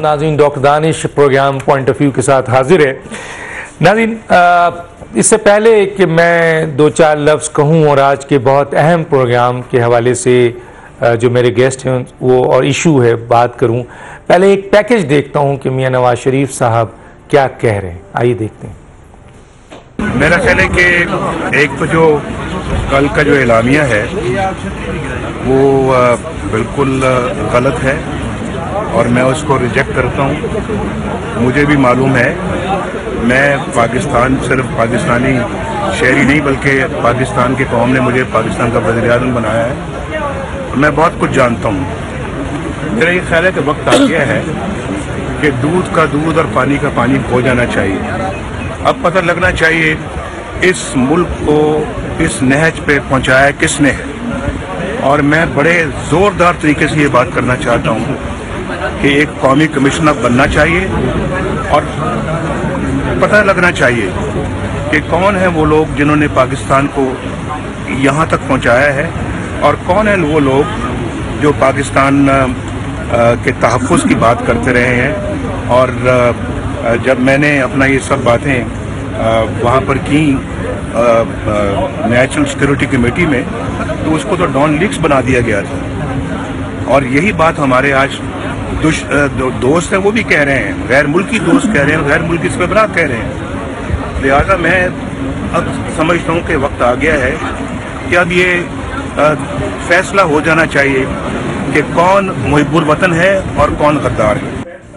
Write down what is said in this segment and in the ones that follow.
नाज़रीन, doctor Danish programme point of view के साथ हाजिर है। नाज़रीन, इससे पहले कि मैं दो चार लफ्ज़ कहूँ और आज के बहुत अहम प्रोग्राम के हवाले से जो मेरे गेस्ट हैं वो और इशू है बात करूँ, पहले एक पैकेज देखता हूँ कि मियां नवाज शरीफ साहब क्या कह रहे हैं। आइए देखते हैं। मेरा ख्याल है कि एक तो जो कल का जो एलामिया है वो बिल्कुल गलत है और मैं उसको रिजेक्ट करता हूँ। मुझे भी मालूम है, मैं पाकिस्तान, सिर्फ पाकिस्तानी शहरी नहीं बल्कि पाकिस्तान की कौम ने मुझे पाकिस्तान का वज़ीर-ए-आज़म बनाया है। मैं बहुत कुछ जानता हूँ। मेरा ये ख्याल है कि वक्त आ गया है कि दूध का दूध और पानी का पानी हो जाना चाहिए। अब पता लगना चाहिए इस मुल्क को इस नहज पे पहुँचाया किसने है। और मैं बड़े ज़ोरदार तरीके से ये बात करना चाहता हूँ कि एक कौमी कमिश्नर बनना चाहिए और पता लगना चाहिए कि कौन है वो लोग जिन्होंने पाकिस्तान को यहाँ तक पहुँचाया है और कौन है वो लोग जो पाकिस्तान के तहफ़्फ़ुज़ की बात करते रहे हैं। और जब मैंने अपना ये सब बातें वहाँ पर की नेशनल सिक्योरिटी कमेटी में, तो उसको तो डॉन लीक्स बना दिया गया था। और यही बात हमारे आज दोस्त हैं वो भी कह रहे हैं, गैर मुल्की दोस्त कह रहे हैं, गैर मुल्की सरबराह कह रहे हैं। लिहाजा मैं अब समझता हूँ कि वक्त आ गया है कि अब ये फैसला हो जाना चाहिए कि कौन मुहिब्बुल वतन है और कौन गद्दार है।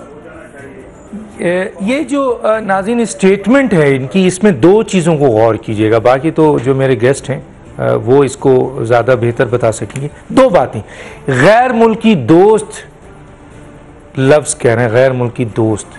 ये जो नाज़रीन स्टेटमेंट है इनकी, इसमें दो चीज़ों को गौर कीजिएगा, बाकी तो जो मेरे गेस्ट हैं वो इसको ज़्यादा बेहतर बता सकेंगे। दो बातें, गैर मुल्की दोस्त लफ्ज़ कह रहे हैं, गैर मुल्की दोस्त।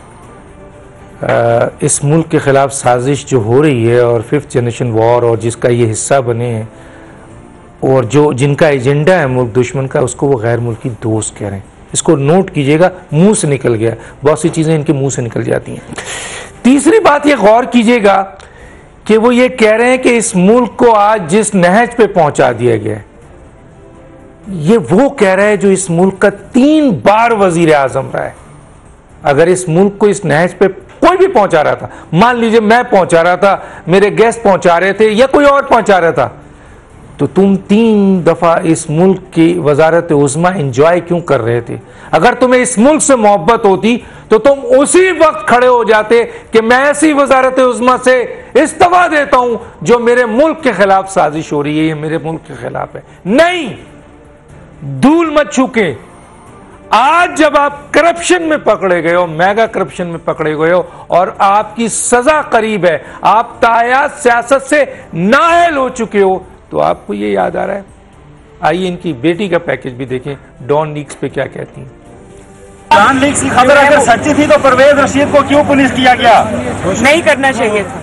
इस मुल्क के ख़िलाफ़ साजिश जो हो रही है और 5th जनरेशन वॉर और जिसका ये हिस्सा बने हैं और जो जिनका एजेंडा है मुल्क दुश्मन का, उसको वो गैर मुल्की दोस्त कह रहे हैं। इसको नोट कीजिएगा, मुंह से निकल गया, बहुत सी चीज़ें इनके मुंह से निकल जाती हैं। तीसरी बात ये गौर कीजिएगा कि वो ये कह रहे हैं कि इस मुल्क को आज जिस नहज पे पहुंचा दिया गया है, ये वो कह रहा है जो इस मुल्क का 3 बार वजीर आजम रहा है। अगर इस मुल्क को इस नहज पे कोई भी पहुंचा रहा था, मान लीजिए मैं पहुंचा रहा था, मेरे गेस्ट पहुंचा रहे थे या कोई और पहुंचा रहा था, तो तुम 3 दफा इस मुल्क की वजारत उज़्मा एंजॉय क्यों कर रहे थे? अगर तुम्हें इस मुल्क से मोहब्बत होती तो तुम उसी वक्त खड़े हो जाते कि मैं ऐसी वजारत उज़्मा से इस्तीफा देता हूं जो मेरे मुल्क के खिलाफ साजिश हो रही है, ये मेरे मुल्क के खिलाफ है। नहीं, धूल मत छूके। आज जब आप करप्शन में पकड़े गए हो, मेगा करप्शन में पकड़े गए हो और आपकी सजा करीब है, आप तायात सियासत से नाअहल हो चुके हो, तो आपको ये याद आ रहा है। आइए इनकी बेटी का पैकेज भी देखें, डॉन लीक्स पे क्या कहती हैं। डॉन लीक्स की खबर अगर सच्ची थी तो परवेज रशीद को क्यों पुलिस किया गया? नहीं करना चाहिए था।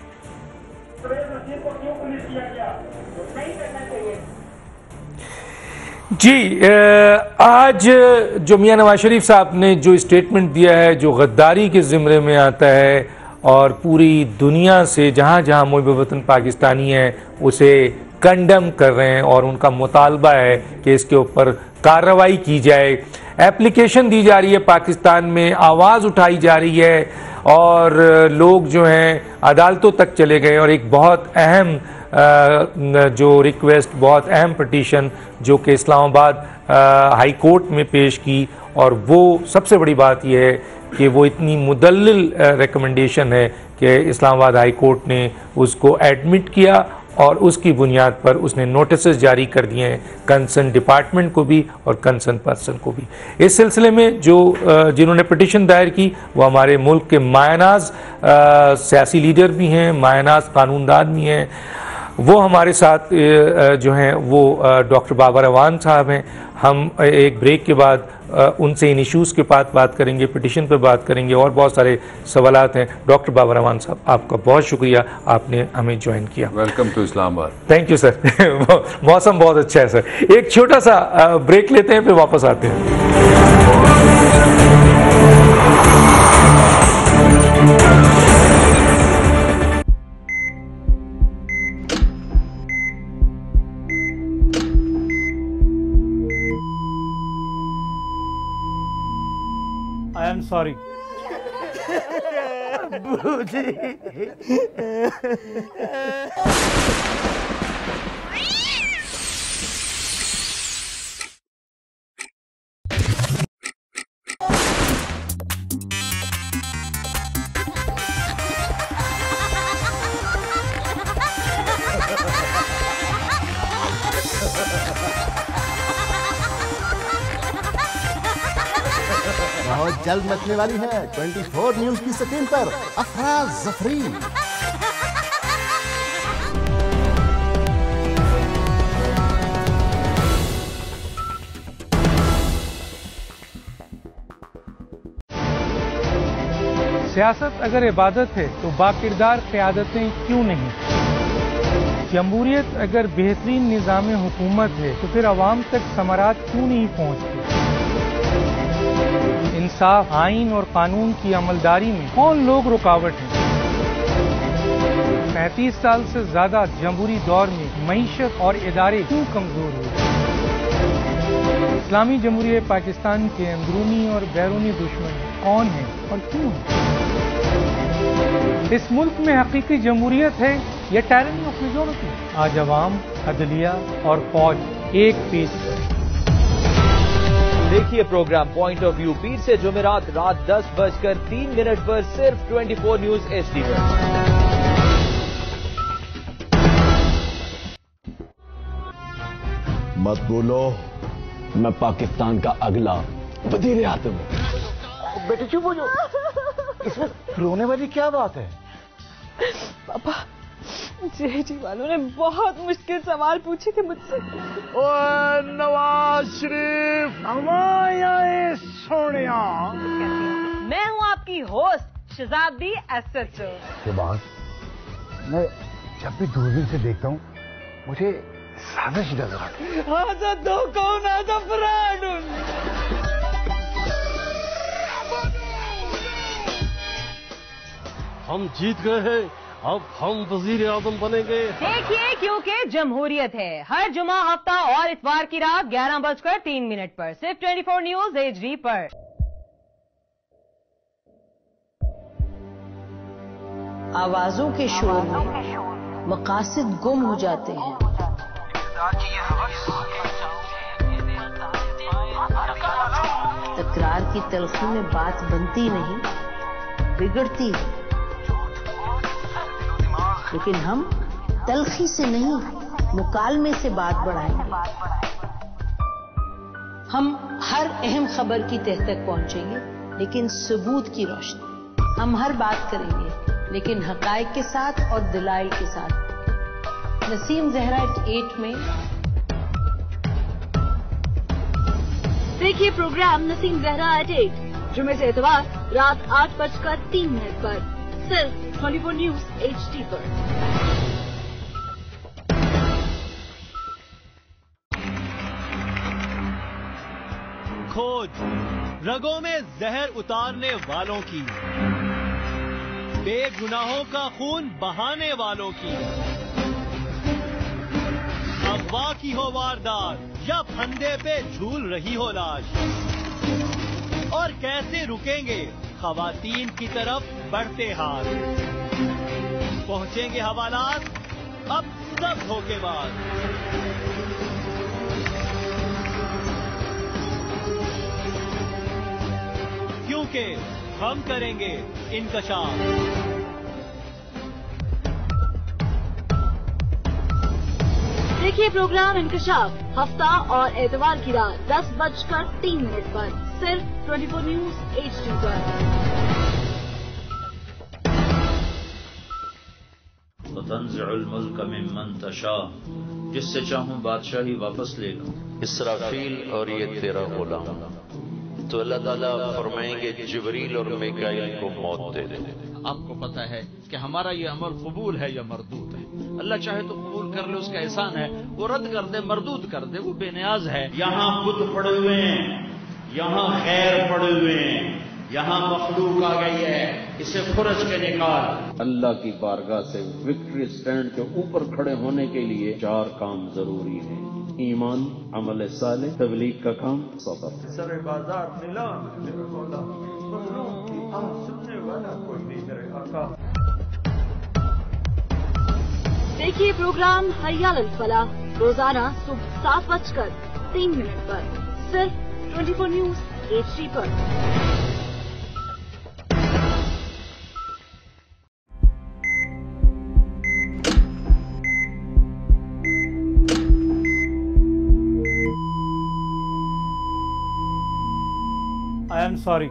जी, आज जो मियां नवाज शरीफ साहब ने जो स्टेटमेंट दिया है, जो गद्दारी के ज़िम्रे में आता है और पूरी दुनिया से जहाँ जहाँ मुहिब्बुल वतन पाकिस्तानी है उसे कंडम कर रहे हैं और उनका मुतालबा है कि इसके ऊपर कार्रवाई की जाए। एप्लीकेशन दी जा रही है, पाकिस्तान में आवाज़ उठाई जा रही है और लोग जो हैं अदालतों तक चले गए और एक बहुत अहम जो रिक्वेस्ट, बहुत अहम पटिशन जो कि इस्लामाबाद हाई कोर्ट में पेश की, और वो सबसे बड़ी बात यह है कि वो इतनी मुदल्लिल रिकमेंडेशन है कि इस्लामाबाद हाई कोर्ट ने उसको एडमिट किया और उसकी बुनियाद पर उसने नोटिस जारी कर दिए हैं कंसर्न डिपार्टमेंट को भी और कंसर्न पर्सन को भी। इस सिलसिले में जो जिन्होंने पिटिशन दायर की वो हमारे मुल्क के मायनाज सियासी लीडर भी हैं, मायनाज कानूनदान भी हैं। वो हमारे साथ जो हैं वो डॉक्टर बाबर अवान साहब हैं। हम एक ब्रेक के बाद उनसे इन इश्यूज़ के बाद बात करेंगे, पिटिशन पर बात करेंगे और बहुत सारे सवालात हैं। डॉक्टर बाबर अवान साहब, आपका बहुत शुक्रिया, आपने हमें ज्वाइन किया। Welcome to Islamabad. Thank you sir. मौसम बहुत अच्छा है सर। एक छोटा सा ब्रेक लेते हैं, फिर वापस आते हैं। I am sorry. सॉरी। बहुत जल्द मचने वाली है 24 न्यूज की स्क्रीन पर अफरा जफरी। सियासत अगर इबादत है तो बाकिरदार क़यादतें क्यों नहीं? जमहूरियत अगर बेहतरीन निज़ाम हुकूमत है तो फिर अवाम तक समरात क्यों नहीं पहुँचती? इंसाफ, आइन और कानून की अमलदारी में कौन लोग रुकावट हैं? 35 साल से ज्यादा जमहूरी दौर में मईशत और इदारे क्यों कमजोर हुए? इस्लामी जमहूरियत पाकिस्तान के अंदरूनी और बैरूनी दुश्मन कौन हैं और क्यों हैं? इस मुल्क में हकीकी जमहूरियत है या टायरनी ऑफ मेजॉरिटी? आज अवाम, अदलिया और फौज एक पेज पर। देखिए प्रोग्राम पॉइंट ऑफ व्यू पीर से जुमेरात रात 10:03 पर सिर्फ 24 न्यूज HD पर। मत बोलो, मैं पाकिस्तान का अगला वजीर आज़म हूं। बेटे चुप हो जाओ, इसमें रोने वाली क्या बात है? पापा, जेडी वालों ने बहुत मुश्किल सवाल पूछे थे मुझसे। ओए नवाज शरीफ, सोनिया, मैं हूँ आपकी होस्ट शहजादी एसएचओ। के बाद मैं जब भी दूरबीन से देखता हूँ मुझे साजिश नजर आती है। आजा दो कौन आजा फ्रॉड। हम जीत गए हैं, अब हम वजीर आज़म बनेंगे। देखिए, क्योंकि जमहूरियत है। हर जुमा, हफ्ता और इतवार की रात 11:03 पर सिर्फ 24 न्यूज HD पर। आवाजों के शोर में मकासद गुम हो जाते हैं। तकरार की तलखी में बात बनती नहीं, बिगड़ती है। लेकिन हम तलखी से नहीं, मुकालमे से बात बढ़ाएंगे। हम हर अहम खबर की तह तक पहुंचेंगे, लेकिन सबूत की रोशनी। हम हर बात करेंगे, लेकिन हकायक के साथ और दलाइल के साथ। नसीम ज़हरा 8 में देखिए प्रोग्राम नसीम ज़हरा 8 जुमे से इतवार रात 8:03 पर सिर्फ 24 न्यूज HD पर। खोज रगों में जहर उतारने वालों की, बेगुनाहों का खून बहाने वालों की। अगवा की हो वारदात या फंदे पे झूल रही हो लाश, और कैसे रुकेंगे खवातीन की तरफ बढ़ते हाथ। पहुंचेंगे हवालात अब सब धोखेबाज। क्योंकि हम करेंगे इंकशाफ। देखिए प्रोग्राम इंकशाफ हफ्ता और एतवार की रात 10:03 पर सिर्फ 24 न्यूज HD पर। तंज़िउल मुल्क मिम्मन तशा, जिससे चाहूं बादशाही वापस ले लूं। इसराफील और ये तेरा गुलाम। तो अल्लाह ताला फरमाएंगे जिब्रील और मिकाईल को मौत दे दे। आपको पता है कि हमारा ये अमल कबूल है या मरदूद है। अल्लाह चाहे तो कबूल कर ले, उसका एहसान है। वो रद्द कर दे, मरदूद कर दे, वो बेनियाज है। यहाँ खुद पड़े हुए हैं, यहाँ खैर पड़े हुए हैं, यहाँ मखलूक आ गई है, इसे खुरच के निकाल। अल्लाह की बारगाह से विक्ट्री स्टैंड के ऊपर खड़े होने के लिए 4 काम जरूरी है: ईमान, अमल साले, तबलीग का काम, सब्र। सर बाजार नीलाम देखिए प्रोग्राम हयाल अल फलाह रोजाना सुबह 7:03 पर सिर्फ 24 न्यूज HD पर। I am sorry.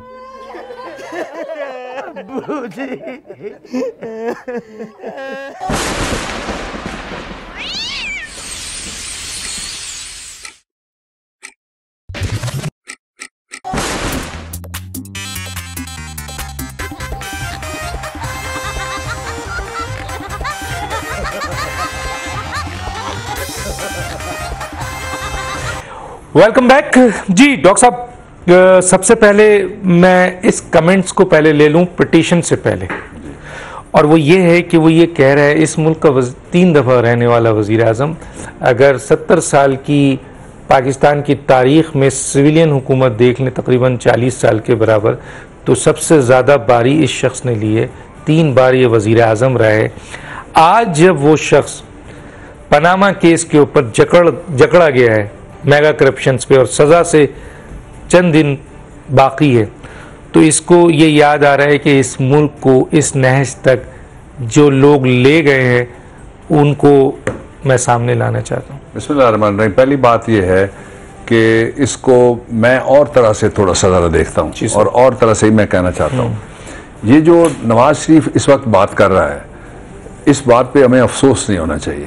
Welcome back जी। डॉक्टर साहब, सबसे पहले मैं इस कमेंट्स को पहले ले लूं पिटीशन से पहले, और वो ये है कि वो ये कह रहा है इस मुल्क का 3 दफ़ा रहने वाला वज़ीर आज़म अगर 70 साल की पाकिस्तान की तारीख़ में सिविलियन हुकूमत देख लें तकरीबन 40 साल के बराबर, तो सबसे ज़्यादा बारी इस शख्स ने ली है। 3 बार ये वज़ीर आज़म रहा है। आज जब वो शख्स पनामा केस के ऊपर जकड़ा गया है मेगा करप्शंस पे और सज़ा से चंद दिन बाकी है, तो इसको ये याद आ रहा है कि इस मुल्क को इस नहज तक जो लोग ले गए हैं उनको मैं सामने लाना चाहता हूँ। बिस्मिल्लाहिर्रहमानिर्रहीम। पहली बात यह है कि इसको मैं और तरह से थोड़ा सा देखता हूँ और तरह से ही मैं कहना चाहता हूँ। ये जो नवाज शरीफ इस वक्त बात कर रहा है, इस बात पे हमें अफसोस नहीं होना चाहिए।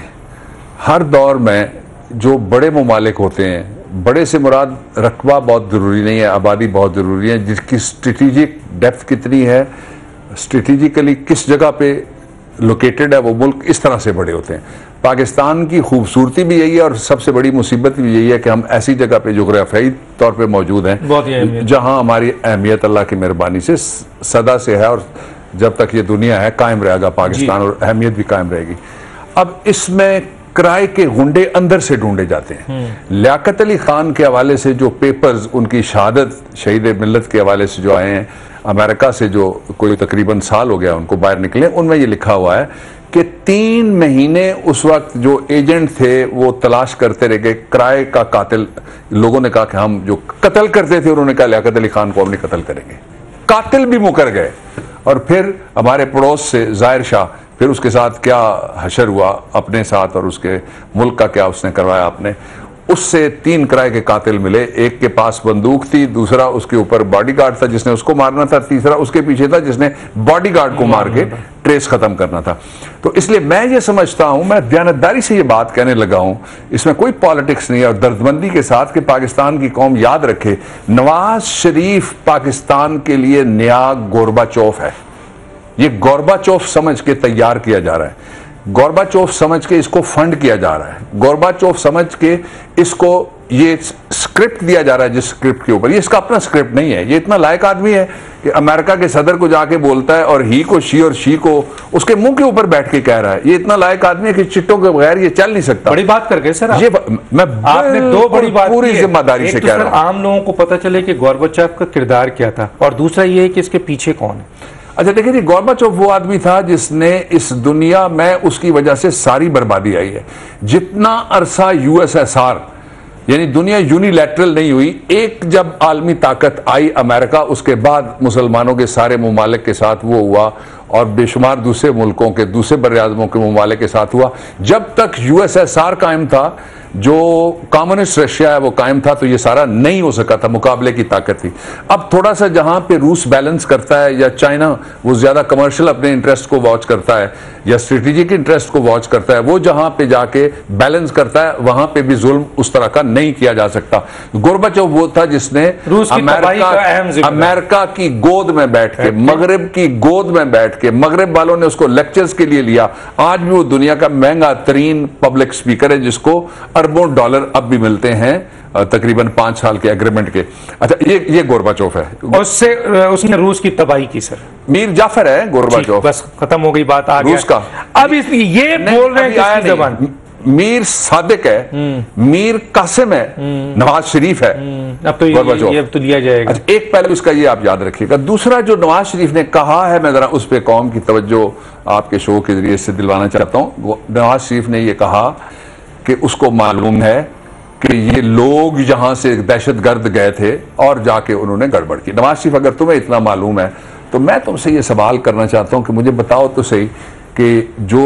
हर दौर में जो बड़े ममालिक होते हैं, बड़े से मुराद रकबा बहुत ज़रूरी नहीं है, आबादी बहुत ज़रूरी है, जिसकी स्ट्रेटेजिक डेप्थ कितनी है, स्ट्रेटेजिकली किस जगह पे लोकेटेड है वो मुल्क, इस तरह से बड़े होते हैं। पाकिस्तान की खूबसूरती भी यही है और सबसे बड़ी मुसीबत भी यही है कि हम ऐसी जगह पे जोग्राफियाई तौर पे मौजूद हैं जहाँ हमारी अहमियत अल्लाह की मेहरबानी से सदा से है और जब तक ये दुनिया है कायम रहेगा पाकिस्तान और अहमियत भी कायम रहेगी। अब इसमें किराए के गुंडे अंदर से ढूंढे जाते हैं। लियाकत अली खान के हवाले से जो पेपर्स उनकी शहादत शहीद मिल्लत के हवाले से जो आए हैं अमेरिका से, जो कोई तकरीबन साल हो गया उनको बाहर निकले, उनमें ये लिखा हुआ है कि 3 महीने उस वक्त जो एजेंट थे वो तलाश करते रह गए किराए का कातिल। लोगों ने कहा कि हम जो कत्ल करते थे, उन्होंने कहा लियाकत अली खान को हम नहीं कत्ल करेंगे। कातिल भी मुकर गए। और फिर हमारे पड़ोस से जाहिर शाह, फिर उसके साथ क्या हशर हुआ अपने साथ और उसके मुल्क का क्या उसने करवाया आपने, उससे 3 किराए के कातिल मिले। एक के पास बंदूक थी, दूसरा उसके ऊपर बॉडीगार्ड था जिसने उसको मारना था, तीसरा उसके पीछे था जिसने बॉडीगार्ड को मार के ट्रेस खत्म करना था। तो इसलिए मैं ये समझता हूं, मैं दयानतदारी से ये बात कहने लगा हूं, इसमें कोई पॉलिटिक्स नहीं है, और दर्दमंदी के साथ कि पाकिस्तान की कौम याद रखे नवाज शरीफ पाकिस्तान के लिए नया गोरबाचौफ है। ये गोरबाचौफ समझ के तैयार किया जा रहा है, गोरबाचौफ समझ के इसको फंड किया जा रहा है, गोरबाचौफ समझ के इसको ये स्क्रिप्ट दिया जा रहा है जिस स्क्रिप्ट के ऊपर, ये इसका अपना स्क्रिप्ट नहीं है। ये इतना लायक आदमी है कि अमेरिका के सदर को जाके बोलता है और ही को शी और शी को उसके मुंह के ऊपर बैठ के कह रहा है। ये इतना लायक आदमी है कि चिट्टों के बगैर ये चल नहीं सकता। बड़ी बात कर गए सर ये मैं आपने 2 बड़ी बात पूरी जिम्मेदारी से कह रहा हूं। आम लोगों को पता चले कि गोरबाचौफ का किरदार क्या था, और दूसरा ये है कि इसके पीछे कौन है। अच्छा देखिए जी, गोरबाचौफ वो आदमी था जिसने इस दुनिया में, उसकी वजह से सारी बर्बादी आई है। जितना अरसा USSR यानी दुनिया यूनिलैटरल नहीं हुई, एक जब आलमी ताकत आई अमेरिका, उसके बाद मुसलमानों के सारे ममालिक के साथ वो हुआ और बेशुमार दूसरे मुल्कों के, दूसरे बर्राज़मों के ममालिक के साथ हुआ। जब तक USSR कायम था, जो कम्युनिस्ट रशिया है वो कायम था, तो ये सारा नहीं हो सका था, मुकाबले की ताकत थी। अब थोड़ा सा जहां पे रूस बैलेंस करता है या चाइना वो ज्यादा कमर्शियल अपने इंटरेस्ट को वॉच करता है या स्ट्रेटेजिक इंटरेस्ट को वॉच करता है, वो जहां पे जाके बैलेंस करता है वहां पे भी जुल्म उस तरह का नहीं किया जा सकता। गोरबाचौफ वो था जिसने अमेरिका की गोद में बैठ के, मगरब की गोद में बैठ के, मगरब वालों ने उसको लेक्चर्स के लिए लिया। आज भी वो दुनिया का महंगा तरीन पब्लिक स्पीकर है जिसको अरबों डॉलर अब भी मिलते हैं तकरीबन 5 साल के एग्रीमेंट के। अच्छा ये गोरबाचौफ है, उससे उसने रूस की तबाही की सर। मीर जाफर है गोरबाचौफ। बस खत्म हो गई बात, आ रूस का। अब ये बोल रहे हैं किसकी जबान? मीर सादिक है, मीर कासिम है, नवाज शरीफ है। अब तो ये अब तो लिया जाएगा। अच्छा, एक पहलू इसका ये आप याद रखिएगा। दूसरा जो नवाज शरीफ ने कहा है, मैं जरा उस पर कौम की तवज्जो आपके शो के जरिए से दिलवाना चाहता हूं। नवाज शरीफ ने ये कहा कि उसको मालूम है कि ये लोग यहां से दहशतगर्द गए थे और जाके उन्होंने गड़बड़ की। नवाज शरीफ, अगर तुम्हें इतना मालूम है तो मैं तुमसे ये सवाल करना चाहता हूं कि मुझे बताओ तो सही कि जो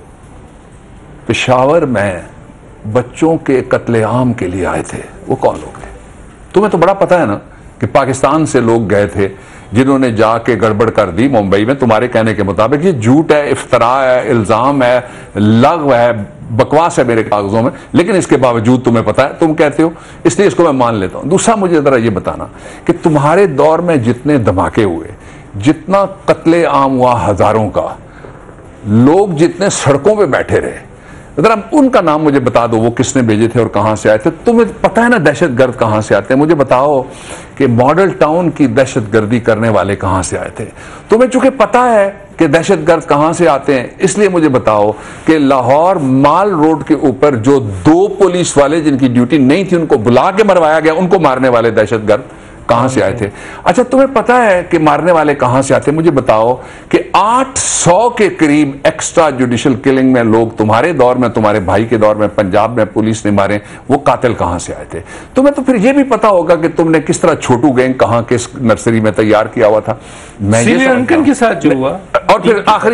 पेशावर में बच्चों के कत्लेआम के लिए आए थे वो कौन लोग थे? तुम्हें तो बड़ा पता है ना कि पाकिस्तान से लोग गए थे जिन्होंने जाके गड़बड़ कर दी मुंबई में। तुम्हारे कहने के मुताबिक ये झूठ है, इफ्तरा है, इल्जाम है, लग़्व है, बकवास है मेरे कागजों में, लेकिन इसके बावजूद तुम्हें पता है, तुम कहते हो, इसलिए इसको मैं मान लेता हूं। दूसरा, मुझे जरा ये बताना कि तुम्हारे दौर में जितने धमाके हुए, जितना कत्ले आम हुआ हजारों का, लोग जितने सड़कों पे बैठे रहे, जरा उनका नाम मुझे बता दो, वो किसने भेजे थे और कहां से आए थे। तुम्हें पता है ना दहशतगर्द कहां से आते हैं? मुझे बताओ कि मॉडल टाउन की दहशतगर्दी करने वाले कहां से आए थे। तुम्हें चूंकि पता है कि दहशतगर्द कहां से आते हैं, इसलिए मुझे बताओ कि लाहौर माल रोड के ऊपर जो 2 पुलिस वाले जिनकी ड्यूटी नहीं थी उनको बुला के मरवाया गया, उनको मारने वाले दहशतगर्द कहां से आए थे? अच्छा, तुम्हें पता है कि मारने वाले कहां से आते? मुझे बताओ कि 800 के करीब एक्स्ट्रा जुडिशियल किलिंग में लोग तुम्हारे दौर में, तुम्हारे भाई के दौर में पंजाब में पुलिस ने मारे, वो कातिल कहां से आए थे? तुम्हें तो फिर यह भी पता होगा कि तुमने किस तरह छोटू गैंग कहां किस नर्सरी में तैयार किया हुआ था। मैं श्रीलंकन के साथ जो हुआ। और फिर आखिरी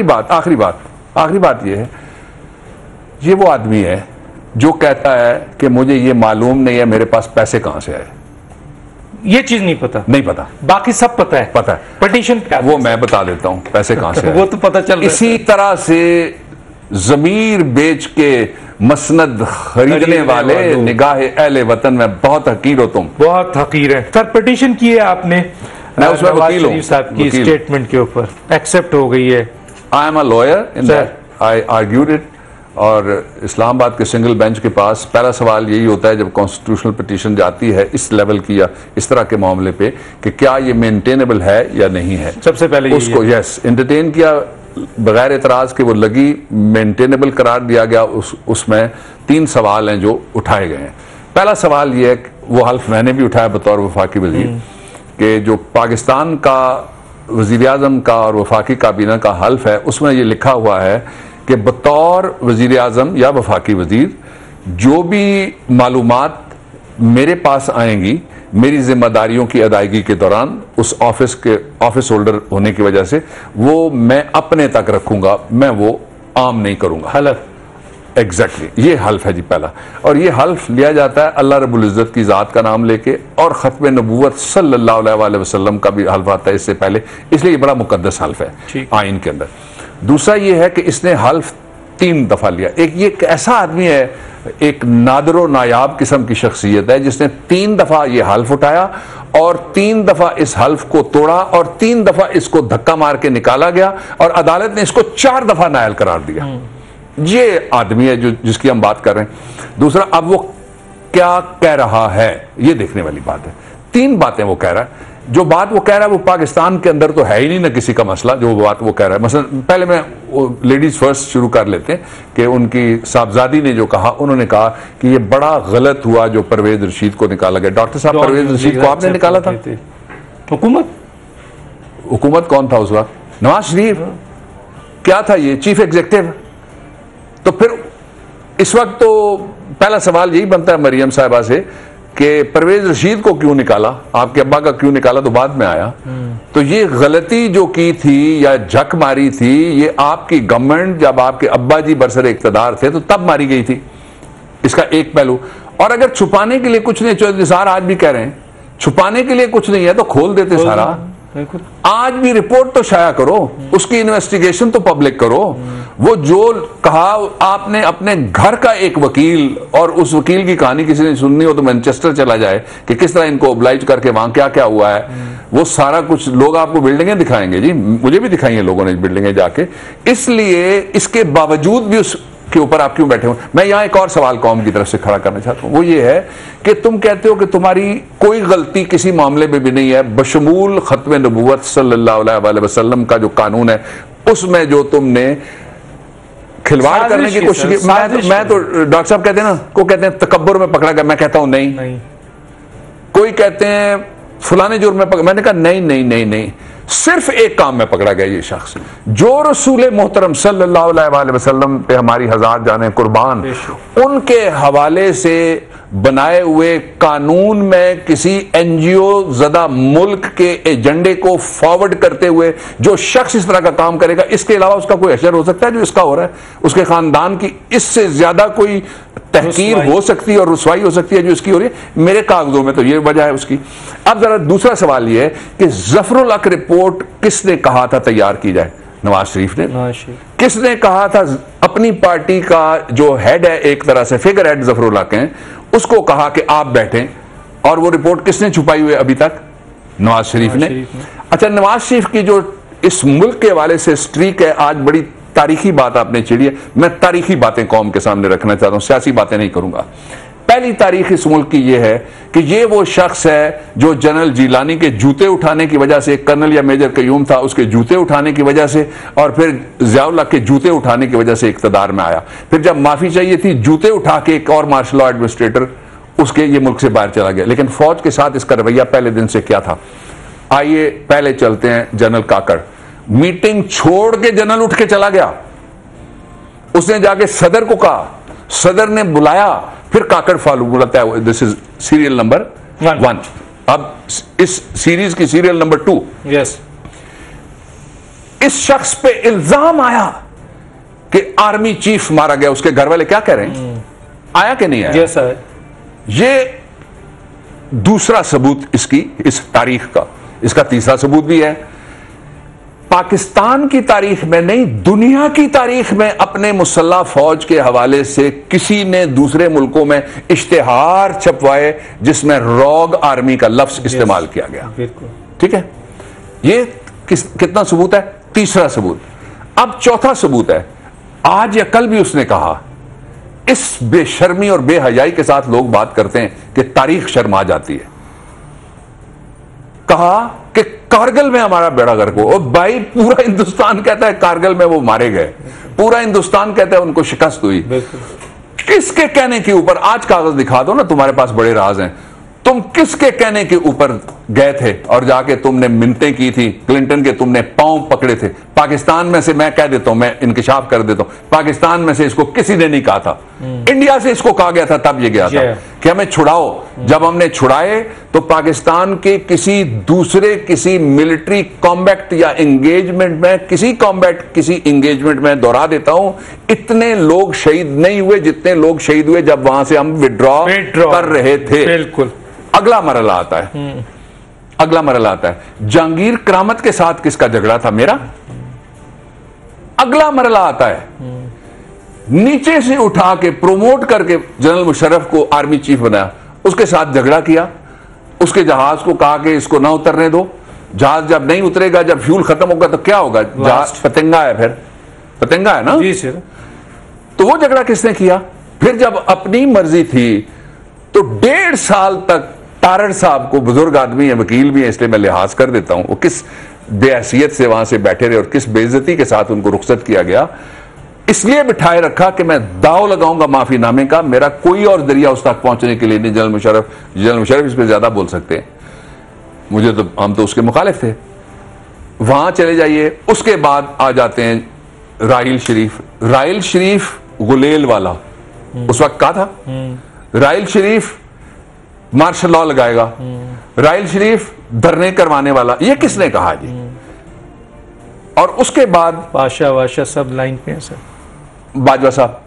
बात यह है, ये वो आदमी है जो कहता है कि मुझे ये मालूम नहीं है मेरे पास पैसे कहां से आए। ये चीज नहीं पता, बाकी सब पता है। पिटीशन क्या, वो मैं बता देता हूं पैसे कहां से वो तो पता चल रहा है। इसी तरह से जमीर बेच के मसनद खरीदने वाले निगाहे अहले वतन में बहुत हकीर हो तुम, बहुत हकीर है। सर, पिटीशन की है आपने, मैं उसमें वकील हूं, साहब की स्टेटमेंट के ऊपर एक्सेप्ट हो गई है। I am a lawyer in that, I argued it. और इस्लामाबाद के सिंगल बेंच के पास पहला सवाल यही होता है जब कॉन्स्टिट्यूशनल पिटीशन जाती है इस लेवल की या इस तरह के मामले पे कि क्या ये मेंटेनेबल है या नहीं है। सबसे पहले उसको एंटरटेन किया बगैर एतराज के, वो लगी, मेंटेनेबल करार दिया गया। उसमें 3 सवाल हैं जो उठाए गए हैं। पहला सवाल ये है, वो हल्फ मैंने भी उठाया बतौर वफाकी वजीर, कि जो पाकिस्तान का वजीर आजम का और वफाकी काबीना का हल्फ है उसमें ये लिखा हुआ है कि बतौर वजीर आजम या वफाकी वजीर जो भी मालूमात मेरे पास आएंगी मेरी जिम्मेदारियों की अदायगी के दौरान उस ऑफिस होल्डर होने की वजह से, वो मैं अपने तक रखूंगा, मैं वो आम नहीं करूंगा। हल्फ एग्जैक्टली ये हल्फ है जी पहला। और ये हल्फ लिया जाता है अल्लाह रब्बुल इज्जत की जात का नाम लेके, और खत्म नबूवत सल्लल्लाहु अलैहि वसल्लम का भी हल्फ आता है इससे पहले, इसलिए ये बड़ा मुकद्दस हल्फ है आइन के अंदर। दूसरा ये है कि इसने हल्फ 3 दफा लिया। ये एक ऐसा आदमी है, एक नादरो नायाब किस्म की शख्सियत है जिसने 3 दफा ये हल्फ उठाया और 3 दफा इस हल्फ को तोड़ा और 3 दफा इसको धक्का मार के निकाला गया और अदालत ने इसको 4 दफा नायल करार दिया। ये आदमी है जो जिसकी हम बात कर रहे हैं। दूसरा, अब वो क्या कह रहा है ये देखने वाली बात है। 3 बातें वो कह रहा है। जो बात वो कह रहा है वो पाकिस्तान के अंदर तो है ही नहीं ना किसी का मसला, जो बात वो कह रहा है। मसलन पहले मैं लेडीज फर्स्ट शुरू कर लेते हैं कि उनकी साहबजादी ने जो कहा, उन्होंने कहा कि ये बड़ा गलत हुआ जो परवेज रशीद को निकाला गया। डॉक्टर साहब, परवेज रशीद को आपने निकाला था? हुकूमत कौन था उस वक्त? नवाज शरीफ। क्या था ये? Chief executive. तो फिर इस वक्त तो पहला सवाल यही बनता है मरियम साहिबा से कि परवेज रशीद को क्यों निकाला, आपके अब्बा का क्यों निकाला, तो बाद में आया। तो ये गलती जो की थी या झक मारी थी, ये आपकी गवर्नमेंट जब आपके अब्बा जी बरसर इक्तदार थे तो तब मारी गई थी। इसका एक पहलू। और अगर छुपाने के लिए कुछ नहीं, चौधरी साहब आज भी कह रहे हैं छुपाने के लिए कुछ नहीं है तो खोल देते सारा। आज भी रिपोर्ट तो शाया करो, उसकी इन्वेस्टिगेशन तो पब्लिक करो। वो जो कहा आपने अपने घर का एक वकील, और उस वकील की कहानी किसी ने सुननी हो तो मैनचेस्टर चला जाए कि किस तरह इनको ओब्लाइज करके वहां क्या क्या हुआ है, वो सारा कुछ लोग आपको बिल्डिंगें दिखाएंगे जी, मुझे भी दिखाई हैं लोगों ने बिल्डिंगें जाके। इसलिए इसके बावजूद भी उस के ऊपर आप क्यों बैठे हो? मैं यहां एक और सवाल कौम की तरफ से खड़ा करना चाहता हूं, वो ये है कि तुम कहते हो कि तुम्हारी कोई गलती किसी मामले में भी नहीं है, बशमूल खत्म नबूवत सल्लल्लाहु अलैहि वसल्लम का जो कानून है उसमें जो तुमने खिलवाड़ करने की कोशिश की। मैं तो डॉक्टर साहब कहते हैं ना, को कहते हैं तकब्बुर में पकड़ा गया, मैं कहता हूं नहीं। कोई कहते हैं फलाने जुर्म में पकड़ा, मैंने कहा नहीं नहीं नहीं नहीं, सिर्फ एक काम में पकड़ा गया ये शख्स जो रसूल मोहतरम सल्लल्लाहु अलैहि वसल्लम पे हमारी हजार जाने कुर्बान, उनके हवाले से बनाए हुए कानून में किसी एनजीओ ज़दा मुल्क के एजेंडे को फॉरवर्ड करते हुए जो शख्स इस तरह का काम करेगा, इसके अलावा उसका कोई असर हो सकता है जो इसका हो रहा है? उसके खानदान की इससे ज्यादा कोई तहकीर हो सकती है और रुसवाई हो सकती है जो इसकी हो रही है? मेरे कागजों में तो ये वजह है उसकी। अब जरा दूसरा सवाल ये है कि जफरुल हक रिपोर्ट किसने कहा था तैयार की जाए? नवाज शरीफ ने। किसने कहा था? अपनी पार्टी का जो हेड है, एक तरह से फिगर हेड जफरुल हक हैं, उसको कहा कि आप बैठें। और वो रिपोर्ट किसने छुपाई हुई है अभी तक? नवाज शरीफ ने। अच्छा, नवाज शरीफ की जो इस मुल्क के हवाले से स्ट्रीक है, आज बड़ी तारीखी बात आपने छेड़ी है। मैं तारीखी बातें कौम के सामने रखना चाहता हूं, सियासी बातें नहीं करूंगा। पहली तारीख इस मुल्क की यह है कि ये वो शख्स है जो जनरल जीलानी के जूते उठाने की वजह से, कर्नल या मेजर कयूम था उसके जूते उठाने की वजह से, और फिर ज़ियाउल हक के जूते उठाने की वजह से इक़्तिदार में आया। फिर जब माफी चाहिए थी, जूते उठा के एक और मार्शल लॉ एडमिनिस्ट्रेटर उसके ये मुल्क से बाहर चला गया। लेकिन फौज के साथ इसका रवैया पहले दिन से क्या था? आइए पहले चलते हैं जनरल काकड़। मीटिंग छोड़ के जनरल उठ के चला गया। उसने जाके सदर को कहा, सदर ने बुलाया, फिर काकड़ फॉलो बुलाता है। This is serial number 1। अब इस सीरीज की सीरियल नंबर 2। यस। इस शख्स पे इल्जाम आया कि आर्मी चीफ मारा गया। उसके घर वाले क्या कह रहे हैं? आया कि नहीं आया? यस आया। ये दूसरा सबूत इसकी, इस तारीख का। इसका तीसरा सबूत भी है। पाकिस्तान की तारीख में नहीं, दुनिया की तारीख में अपने मुसल्लह फौज के हवाले से किसी ने दूसरे मुल्कों में इश्तिहार छपवाए जिसमें रॉग आर्मी का लफ्ज इस्तेमाल किया गया। ठीक है, ये कितना सबूत है? तीसरा सबूत। अब चौथा सबूत है। आज या कल भी उसने कहा, इस बेशर्मी और बेहयाई के साथ लोग बात करते हैं कि तारीख शर्मा जाती है। कहा कि कारगिल में हमारा बेड़ा गर्क हो। और भाई, पूरा हिंदुस्तान कहता है कारगिल में वो मारे गए, पूरा हिंदुस्तान कहता है उनको शिकस्त हुई। किसके कहने के ऊपर? आज कागज दिखा दो ना, तुम्हारे पास बड़े राज हैं। तुम किसके कहने के ऊपर गए थे और जाके तुमने मिन्नतें की थी? क्लिंटन के तुमने पांव पकड़े थे। पाकिस्तान में से, मैं कह देता हूं, मैं इंकिशाफ कर देता हूं, पाकिस्तान में से इसको किसी ने नहीं कहा था। इंडिया से इसको कहा गया था, तब ये गया था कि हमें छुड़ाओ। जब हमने छुड़ाए तो पाकिस्तान के किसी दूसरे किसी मिलिट्री कॉम्बैट या एंगेजमेंट में, किसी एंगेजमेंट में, दोहरा देता हूं, इतने लोग शहीद नहीं हुए जितने लोग शहीद हुए जब वहां से हम विड्रॉ कर रहे थे। बिल्कुल। अगला मरला आता है। अगला मरला आता है, जहांगीर करामत के साथ किसका झगड़ा था? मेरा। अगला मरला आता है, नीचे से उठा के प्रोमोट करके जनरल मुशर्रफ को आर्मी चीफ बनाया, उसके साथ झगड़ा किया। उसके जहाज को कहा कि इसको ना उतरने दो। जहाज जब नहीं उतरेगा, जब फ्यूल खत्म होगा तो क्या होगा? जहाज पतंगा है, फिर पतंगा है ना जी सर। तो वो झगड़ा किसने किया? फिर जब अपनी मर्जी थी तो 1.5 साल तक तारड़ साहब को, बुजुर्ग आदमी है, वकील भी है, इसलिए मैं लिहाज कर देता हूं, वो किस बेहैसियत से वहां से बैठे रहे और किस बेइज्जती के साथ उनको रुखसत किया गया। इसलिए बिठाए रखा कि मैं दाव लगाऊंगा माफीनामे का, मेरा कोई और जरिया उस तक पहुंचने के लिए नहीं। जनरल मुशर्रफ इस पर ज्यादा बोल सकते हैं, मुझे तो, हम तो उसके मुखालिफ थे। वहां चले जाइए। उसके बाद आ जाते हैं राहिल शरीफ गुलेल वाला, उस वक्त कहा था राहिल शरीफ मार्शल लॉ लगाएगा, राहिल शरीफ धरने करवाने वाला, ये किसने कहा जी? और उसके बाद बादशाह सब लाइन पे हैं सर। बाजवा साहब,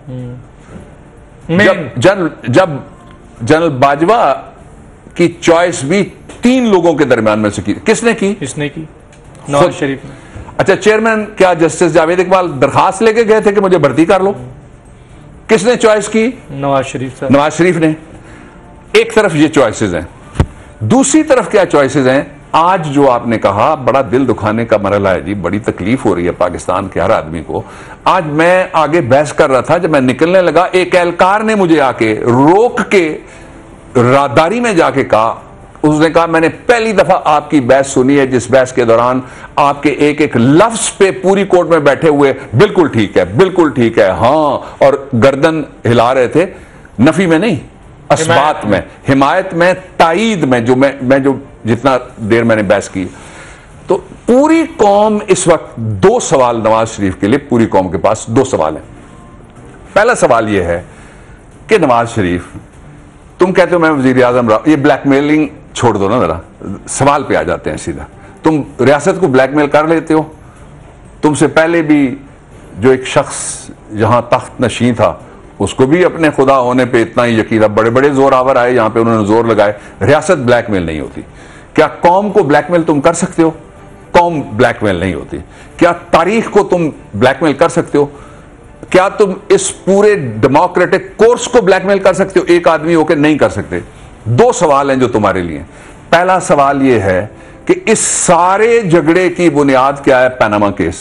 जब जनरल बाजवा की चॉइस भी 3 लोगों के दरमियान में से की, किसने की? नवाज शरीफ ने। अच्छा, चेयरमैन क्या जस्टिस जावेद इकबाल दरखास्त लेके गए थे कि मुझे भर्ती कर लो? किसने चॉइस की? नवाज शरीफ ने। एक तरफ ये चॉइसेस हैं, दूसरी तरफ क्या चॉइसेस हैं? आज जो आपने कहा, बड़ा दिल दुखाने का मरला है जी, बड़ी तकलीफ हो रही है पाकिस्तान के हर आदमी को। आज मैं आगे बहस कर रहा था, जब मैं निकलने लगा, एक एहलकार ने मुझे आके रोक के राहदारी में जाके कहा, उसने कहा मैंने पहली दफा आपकी बहस सुनी है जिस बहस के दौरान आपके एक एक लफ्ज पे पूरी कोर्ट में बैठे हुए बिल्कुल ठीक है, बिल्कुल ठीक है, हाँ, और गर्दन हिला रहे थे, नफी में नहीं, असबात में, हिमायत में, ताईद में, जो मैं जो जितना देर मैंने बहस की। तो पूरी कौम इस वक्त 2 सवाल नवाज शरीफ के लिए, पूरी कौम के पास 2 सवाल हैं। पहला सवाल यह है कि नवाज शरीफ, तुम कहते हो मैं वजीर आजम रहा, ये ब्लैकमेलिंग छोड़ दो ना, जरा सवाल पे आ जाते हैं सीधा। तुम रियासत को ब्लैकमेल कर लेते हो। तुमसे पहले भी जो एक शख्स जहां तख्त नशीं था उसको भी अपने खुदा होने पे इतना ही यकीन था, बड़े बड़े जोर आवर आए यहां पे, उन्होंने जोर लगाए। रियासत ब्लैकमेल नहीं होती। क्या कौम को ब्लैकमेल तुम कर सकते हो? कौम ब्लैकमेल नहीं होती। क्या तारीख को तुम ब्लैकमेल कर सकते हो? क्या तुम इस पूरे डेमोक्रेटिक कोर्स को ब्लैकमेल कर सकते हो एक आदमी होकर? नहीं कर सकते। 2 सवाल हैं जो तुम्हारे लिए। पहला सवाल यह है कि इस सारे झगड़े की बुनियाद क्या है? Panama case.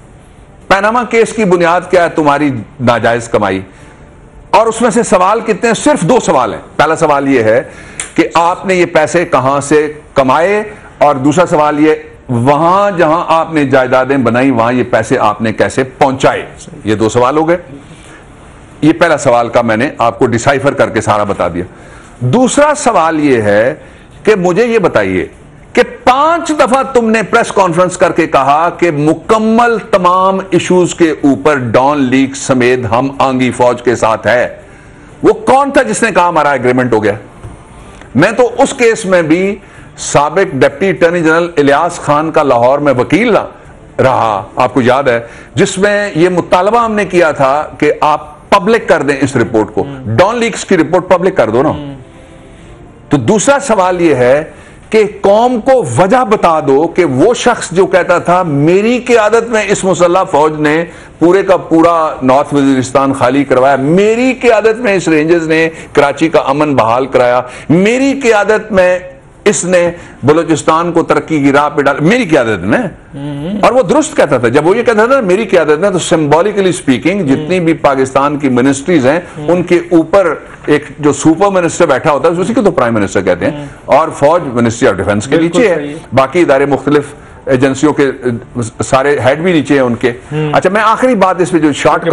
पनामा केस की बुनियाद क्या है? तुम्हारी नाजायज कमाई। और उसमें से सवाल कितने हैं? सिर्फ 2 सवाल हैं। पहला सवाल यह है कि आपने ये पैसे कहां से कमाए, और दूसरा सवाल यह, वहां जहां आपने जायदादें बनाई वहां ये पैसे आपने कैसे पहुंचाए। ये 2 सवाल हो गए। ये पहला सवाल का मैंने आपको डिसाइफर करके सारा बता दिया। दूसरा सवाल यह है कि मुझे ये बताइए कि 5 दफा तुमने प्रेस कॉन्फ्रेंस करके कहा कि मुकम्मल तमाम इश्यूज के ऊपर डॉन लीग समेत हम आंगी फौज के साथ है। वो कौन था जिसने कहा हमारा एग्रीमेंट हो गया? मैं तो उस केस में भी साबिक deputy attorney general Ilyas Khan का लाहौर में वकील रहा, आपको याद है, जिसमें यह मुतालबा हमने किया था कि आप पब्लिक कर दें इस रिपोर्ट को, डॉन लीग्स की रिपोर्ट पब्लिक कर दो ना। तो दूसरा सवाल यह है कि कौम को वजह बता दो कि वो शख्स जो कहता था मेरी क़यादत में इस मुसल्लह फौज ने पूरे का पूरा नॉर्थ वजीरिस्तान खाली करवाया, मेरी क़यादत में इस रेंजर्स ने कराची का अमन बहाल कराया, मेरी क़यादत में इसने बलूचिस्तान को तरक्की की राह पे डाला, मेरी क़यादत में। और वो दुरुस्त कहता था। जब वो ये कहता था मेरी क़यादत में, तो सिंबॉलिकली स्पीकिंग जितनी भी पाकिस्तान की मिनिस्ट्रीज हैं उनके ऊपर एक जो सुपर मिनिस्टर बैठा होता है उसी को तो प्राइम मिनिस्टर कहते हैं, और फौज मिनिस्ट्री ऑफ डिफेंस के नीचे है, बाकी इदारे मुख्तलिफ एजेंसियों के सारे हेड भी नीचे हैं उनके। अच्छा, मैं आखिरी बात इस पे जो शॉर्ट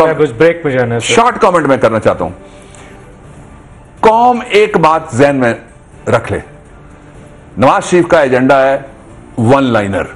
कमेंट में करना चाहता हूं। कौम एक बात जहन में रख ले, नवाज शरीफ का एजेंडा है 1 लाइनर।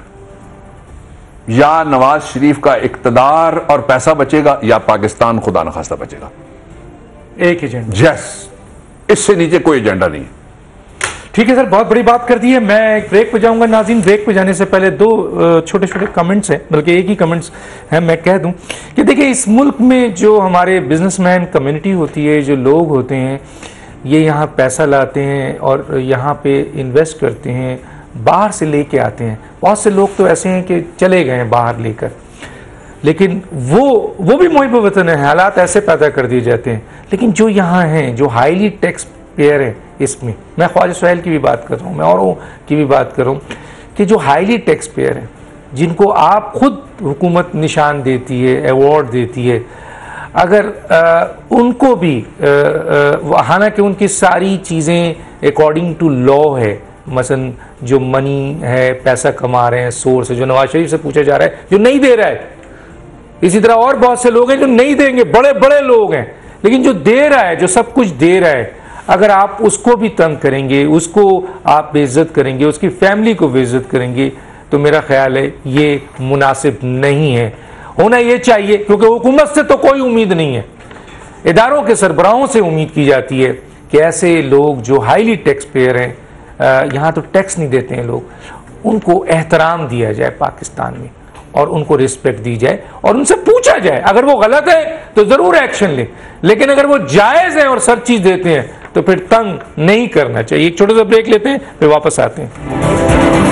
या नवाज शरीफ का इक्तदार और पैसा बचेगा या पाकिस्तान खुदा न खास्ता बचेगा। एक एजेंडा। यस, इससे नीचे कोई एजेंडा नहीं। ठीक है सर, बहुत बड़ी बात कर दी है। मैं एक ब्रेक पे जाऊंगा। नाज़रीन, ब्रेक पे जाने से पहले 2 छोटे छोटे कमेंट्स हैं, बल्कि एक ही कमेंट्स हैं। मैं कह दूं कि देखिए, इस मुल्क में जो हमारे बिजनेसमैन कम्युनिटी होती है, जो लोग होते हैं, ये यहाँ पैसा लाते हैं और यहाँ पे इन्वेस्ट करते हैं, बाहर से लेके आते हैं। बहुत से लोग तो ऐसे हैं कि चले गए हैं बाहर लेकर, लेकिन वो भी मुहिब वतन है, हालात ऐसे पैदा कर दिए जाते हैं। लेकिन जो यहाँ हैं, जो हाईली टैक्स पेयर है, इसमें मैं ख्वाजा सुहैल की भी बात कर रहा हूँ, मैं औरों की भी बात कर रहा हूँ, कि जो हाईली टैक्स पेयर हैं, जिनको आप खुद हुकूमत निशान देती है, अवार्ड देती है, अगर उनको भी हालांकि उनकी सारी चीज़ें अकॉर्डिंग टू लॉ है, मसलन जो मनी है, पैसा कमा रहे हैं, सोर्स है, जो नवाज शरीफ से पूछा जा रहा है, जो नहीं दे रहा है, इसी तरह और बहुत से लोग हैं जो नहीं देंगे, बड़े बड़े लोग हैं, लेकिन जो दे रहा है, जो सब कुछ दे रहा है, अगर आप उसको भी तंग करेंगे, उसको आप बेइज्जत करेंगे, उसकी फैमिली को बेइज्जत करेंगे, तो मेरा ख्याल है ये मुनासिब नहीं है। होना ये चाहिए, क्योंकि हुकूमत से तो कोई उम्मीद नहीं है, इदारों के सरबराहों से उम्मीद की जाती है कि ऐसे लोग जो हाईली टैक्स पेयर हैं, यहाँ तो टैक्स नहीं देते हैं लोग, उनको एहतराम दिया जाए पाकिस्तान में, और उनको रिस्पेक्ट दी जाए, और उनसे पूछा जाए। अगर वो गलत है तो ज़रूर एक्शन लें, लेकिन अगर वो जायज़ है और सब चीज़ देते हैं तो फिर तंग नहीं करना चाहिए। एक छोटा सा ब्रेक लेते हैं, फिर वापस आते हैं।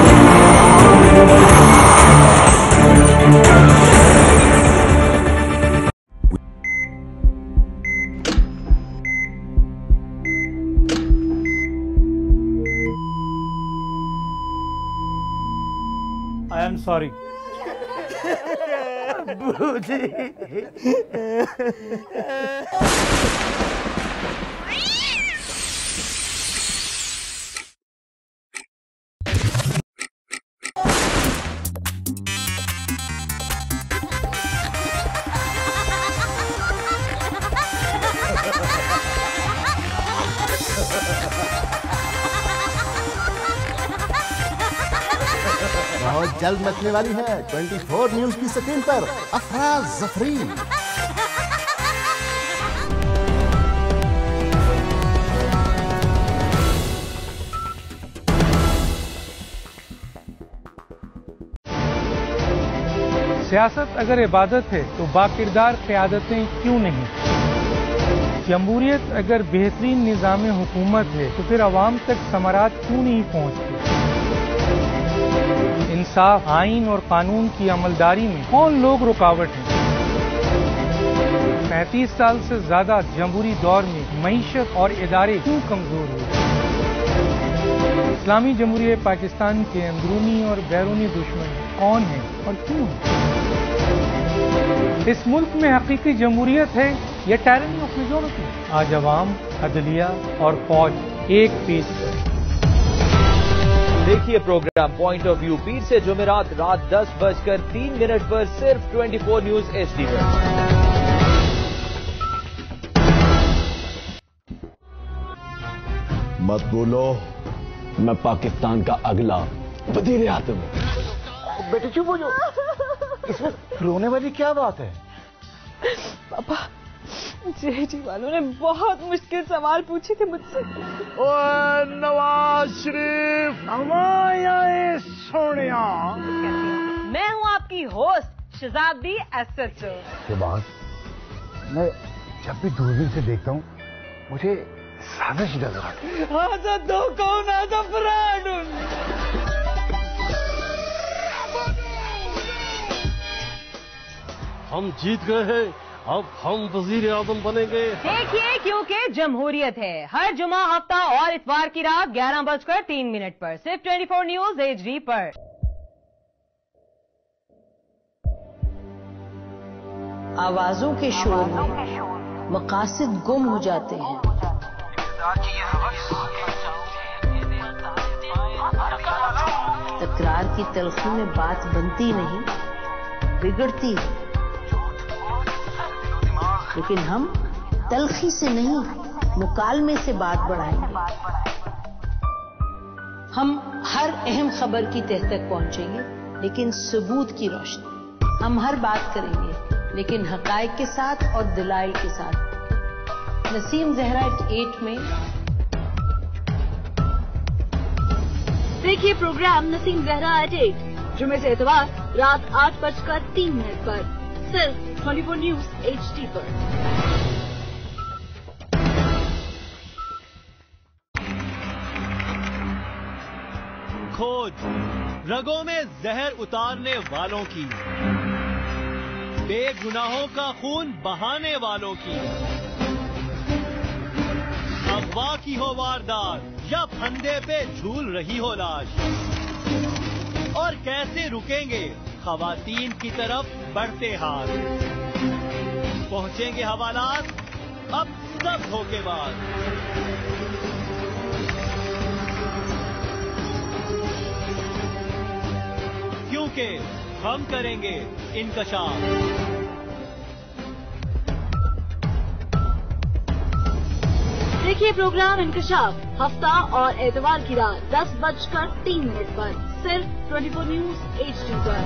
I am sorry. जल्द मचने वाली है 24 न्यूज की स्क्रीन पर अफरा जफरी। सियासत अगर इबादत है तो बाकिरदार क़यादतें क्यों नहीं? जमहूरियत अगर बेहतरीन निज़ाम हुकूमत है तो फिर अवाम तक समारात क्यों नहीं पहुँचती? इंसाफ, आइन और कानून की अमलदारी में कौन लोग रुकावट हैं? 35 साल से ज्यादा जमहूरी दौर में मईशत और इदारे क्यों कमजोर हुए? इस्लामी जमहूरियत पाकिस्तान के अंदरूनी और बैरूनी दुश्मन कौन हैं और क्यों हैं? इस मुल्क में हकीकी जमहूरियत है या टायरनी ऑफ मेजॉरिटी? आज अवाम, अदलिया और फौज एक पेज पर। देखिए प्रोग्राम पॉइंट ऑफ व्यू पीर से जुमेरात रात 10:03 पर सिर्फ 24 न्यूज HD पर। मत बोलो, मैं पाकिस्तान का अगला वजीर आज़म हूं। बेटे चुप हो जाओ, इसमें रोने वाली क्या बात है? पापा, जेडी वालों ने बहुत मुश्किल सवाल पूछे थे मुझसे। ओए नवाज शरीफ, हमारे सोनिया, मैं हूँ आपकी होस्ट शहजादी एसएचओ। के बाद मैं जब भी दूरबीन से देखता हूँ मुझे साजिश नजर आती है। आजा दो कौन आजा फ्रॉड। हम जीत गए हैं, अब हम वजीर आजम बनेंगे। देखिए, क्योंकि जमहूरियत है। हर जुमा, हफ्ता और इतवार की रात 11:03 पर सिर्फ 24 न्यूज HD पर। आवाजों के शोर में मकासद गुम हो जाते हैं। तकरार की तलखी में बात बनती नहीं, बिगड़ती है। लेकिन हम तलखी से नहीं, मुकालमे से बात बढ़ाएंगे। हम हर अहम खबर की तह तक पहुंचेंगे, लेकिन सबूत की रोशनी। हम हर बात करेंगे, लेकिन हकायक के साथ और दलाइल के साथ। नसीम जहरा 8 में। देखिए प्रोग्राम नसीम जहरा 8 जुमे से इतवार रात 8:03 पर सिर्फ 24 न्यूज HD पर। खोज रगों में जहर उतारने वालों की, बेगुनाहों का खून बहाने वालों की। अगवा की हो वारदात या फंदे पे झूल रही हो लाश, और कैसे रुकेंगे खवातीन की तरफ बढ़ते हाथ। पहुंचेंगे हवालात अब सब धोखेबाज। क्योंकि हम करेंगे इंकशाफ। देखिए प्रोग्राम इंकशाफ हफ्ता और एतवार की रात 10:03 पर सिर्फ 24 न्यूज HD पर।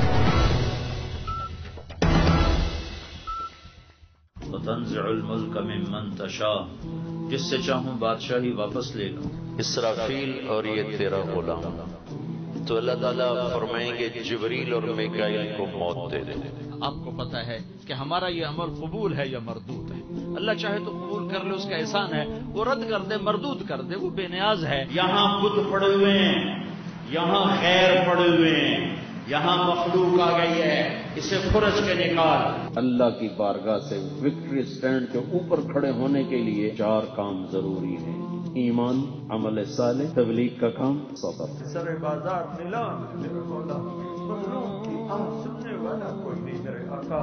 तंज़िउल मुल्क मिम्मन तशा, जिससे चाहूं बादशाही वापस ले लूं। इसराफील और ये तेरा गुलाम। तो अल्लाह ताला फरमाएंगे जिब्रील और मिकाईल को मौत दे दे। आपको पता है कि हमारा ये अमल कबूल है या मरदूद है। अल्लाह चाहे तो कबूल कर ले, उसका एहसान है। वो रद्द कर दे, मरदूद कर दे, वो बेनियाज है। यहाँ बुत पड़े हुए हैं, यहाँ खैर पड़े हुए हैं, यहाँ मखलूक आ गई है, इसे खुरच के निकाल। अल्लाह की बारगाह से विक्ट्री स्टैंड के ऊपर खड़े होने के लिए 4 काम जरूरी हैं: ईमान, अमल साले, तबलीग का काम, सब्र। सरे बाजार नीलाम मेरे मौला, मजलूम की आह सुनने वाला कोई नहीं मेरे आका।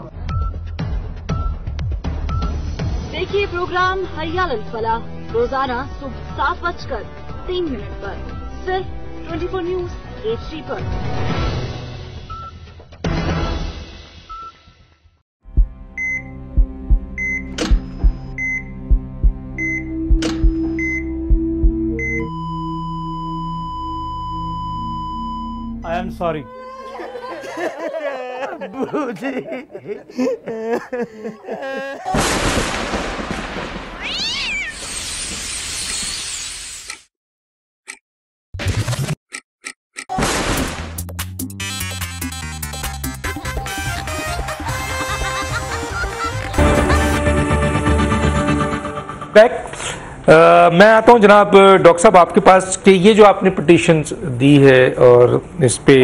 देखिए प्रोग्राम हयाल अल फलाह रोजाना सुबह 7:03 पर सिर्फ 24 न्यूज HD पर। आई एम सॉरी, बूजी। मैं आता हूं जनाब डॉक्टर साहब आपके पास कि ये जो आपने पिटीशन दी है और इस पे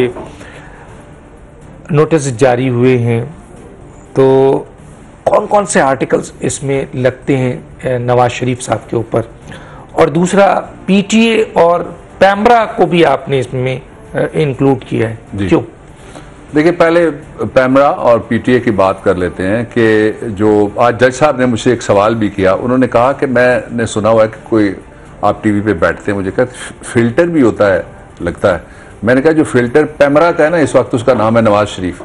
नोटिस जारी हुए हैं, तो कौन कौन से आर्टिकल्स इसमें लगते हैं नवाज शरीफ साहब के ऊपर, और दूसरा पीटीए और पैमरा को भी आपने इसमें इंक्लूड किया है, क्यों? देखिए, पहले पैमरा और पीटीए की बात कर लेते हैं कि जो आज जज साहब ने मुझसे एक सवाल भी किया, उन्होंने कहा कि मैंने सुना हुआ है कि कोई आप टीवी पे बैठते हैं, मुझे कहा फिल्टर भी होता है लगता है। मैंने कहा जो फिल्टर पैमरा का है ना, इस वक्त उसका नाम है नवाज शरीफ,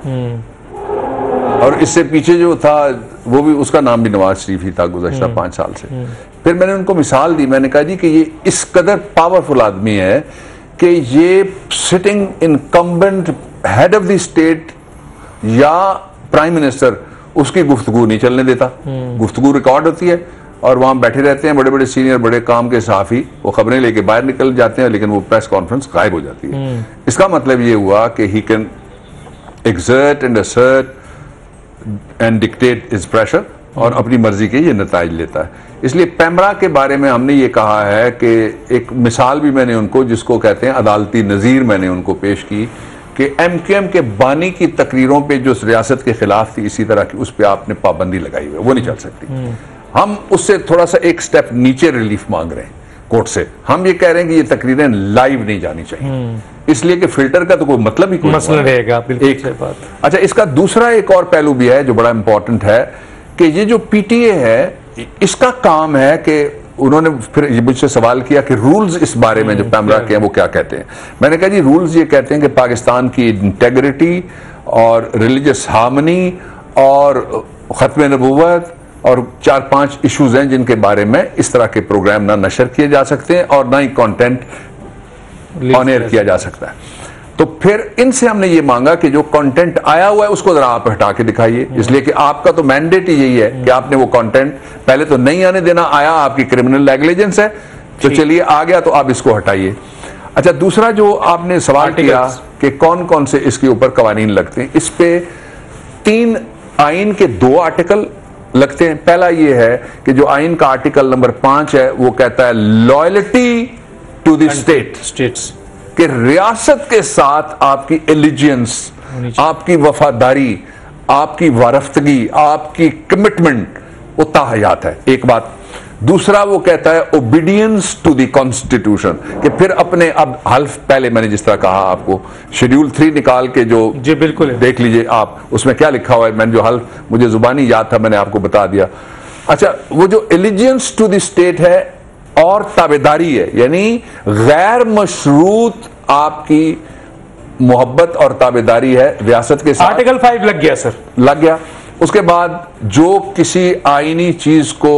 और इससे पीछे जो था वो भी उसका नाम भी नवाज शरीफ ही था गुज़श्ता 5 साल से। फिर मैंने उनको मिसाल दी, मैंने कहा जी कि ये इस कदर पावरफुल आदमी है कि ये sitting incumbent head of the state या प्राइम मिनिस्टर उसकी गुफ्तगू नहीं चलने देता। गुफ्तगू रिकॉर्ड होती है और वहां बैठे रहते हैं बड़े बड़े सीनियर बड़े काम के सहाफी, वो खबरें लेके बाहर निकल जाते हैं, लेकिन वो प्रेस कॉन्फ्रेंस गायब हो जाती है। इसका मतलब ये हुआ कि he can exert and assert and dictate his pressure, और अपनी मर्जी के ये नताइज लेता है। इसलिए पैमरा के बारे में हमने ये कहा है कि एक मिसाल भी मैंने उनको, जिसको कहते हैं अदालती नज़ीर, मैंने उनको पेश की कि एमक्यूएम के बानी की तकरीरों पे जो रियासत के खिलाफ थी इसी तरह की, उस पर आपने पाबंदी लगाई हुई है, वो नहीं चल सकती। हम उससे थोड़ा सा एक स्टेप नीचे रिलीफ मांग रहे हैं कोर्ट से। हम ये कह रहे हैं कि ये तकरीरें लाइव नहीं जानी चाहिए, इसलिए कि फिल्टर का तो कोई मतलब ही कोई मसला रहेगा। बिल्कुल एक बात। अच्छा, इसका दूसरा एक और पहलू भी है जो बड़ा इंपॉर्टेंट है कि ये जो पीटीए है, इसका काम है कि उन्होंने फिर मुझसे सवाल किया कि रूल्स इस बारे में जो पैमरा के हैं वो क्या कहते हैं। मैंने कहा जी रूल्स ये कहते हैं कि पाकिस्तान की इंटेग्रिटी और रिलीजियस हार्मनी और खत्म नबूवत और 4-5 इश्यूज हैं जिनके बारे में इस तरह के प्रोग्राम ना नशर किए जा सकते हैं और ना ही कंटेंट ऑन एयर किया जा सकता है। तो फिर इनसे हमने ये मांगा कि जो कंटेंट आया हुआ है उसको जरा आप हटा के दिखाइए, इसलिए कि आपका तो मैंडेट ही यही है कि आपने वो कंटेंट पहले तो नहीं आने देना, आया आपकी क्रिमिनल नेग्लिजेंस है, तो चलिए आ गया तो आप इसको हटाइए। अच्छा, दूसरा जो आपने सवाल किया कि कौन कौन से इसके ऊपर कवानीन लगते हैं, इस पे 3 आइन के 2 आर्टिकल लगते हैं। पहला ये है कि जो आइन का आर्टिकल नंबर 5 है वो कहता है लॉयल्टी टू द स्टेट्स, कि रियासत के साथ आपकी एलिजियंस, आपकी वफादारी, आपकी वारफ्तगी, आपकी कमिटमेंट वो ताहयात है, एक बात। दूसरा वो कहता है ओबीडियंस टू द कॉन्स्टिट्यूशन, कि फिर अपने अब हल्फ, पहले मैंने जिस तरह कहा आपको शेड्यूल 3 निकाल के जो जी बिल्कुल देख लीजिए आप, उसमें क्या लिखा हुआ है, मैंने जो हल्फ मुझे जुबानी याद था मैंने आपको बता दिया। अच्छा, वो जो एलिजियंस टू द स्टेट है और ताबेदारी है, यानी गैर मशरूत आपकी मोहब्बत और ताबेदारी है रियासत के साथ। आर्टिकल 5 लग गया सर, लग गया। उसके बाद जो किसी आईनी चीज को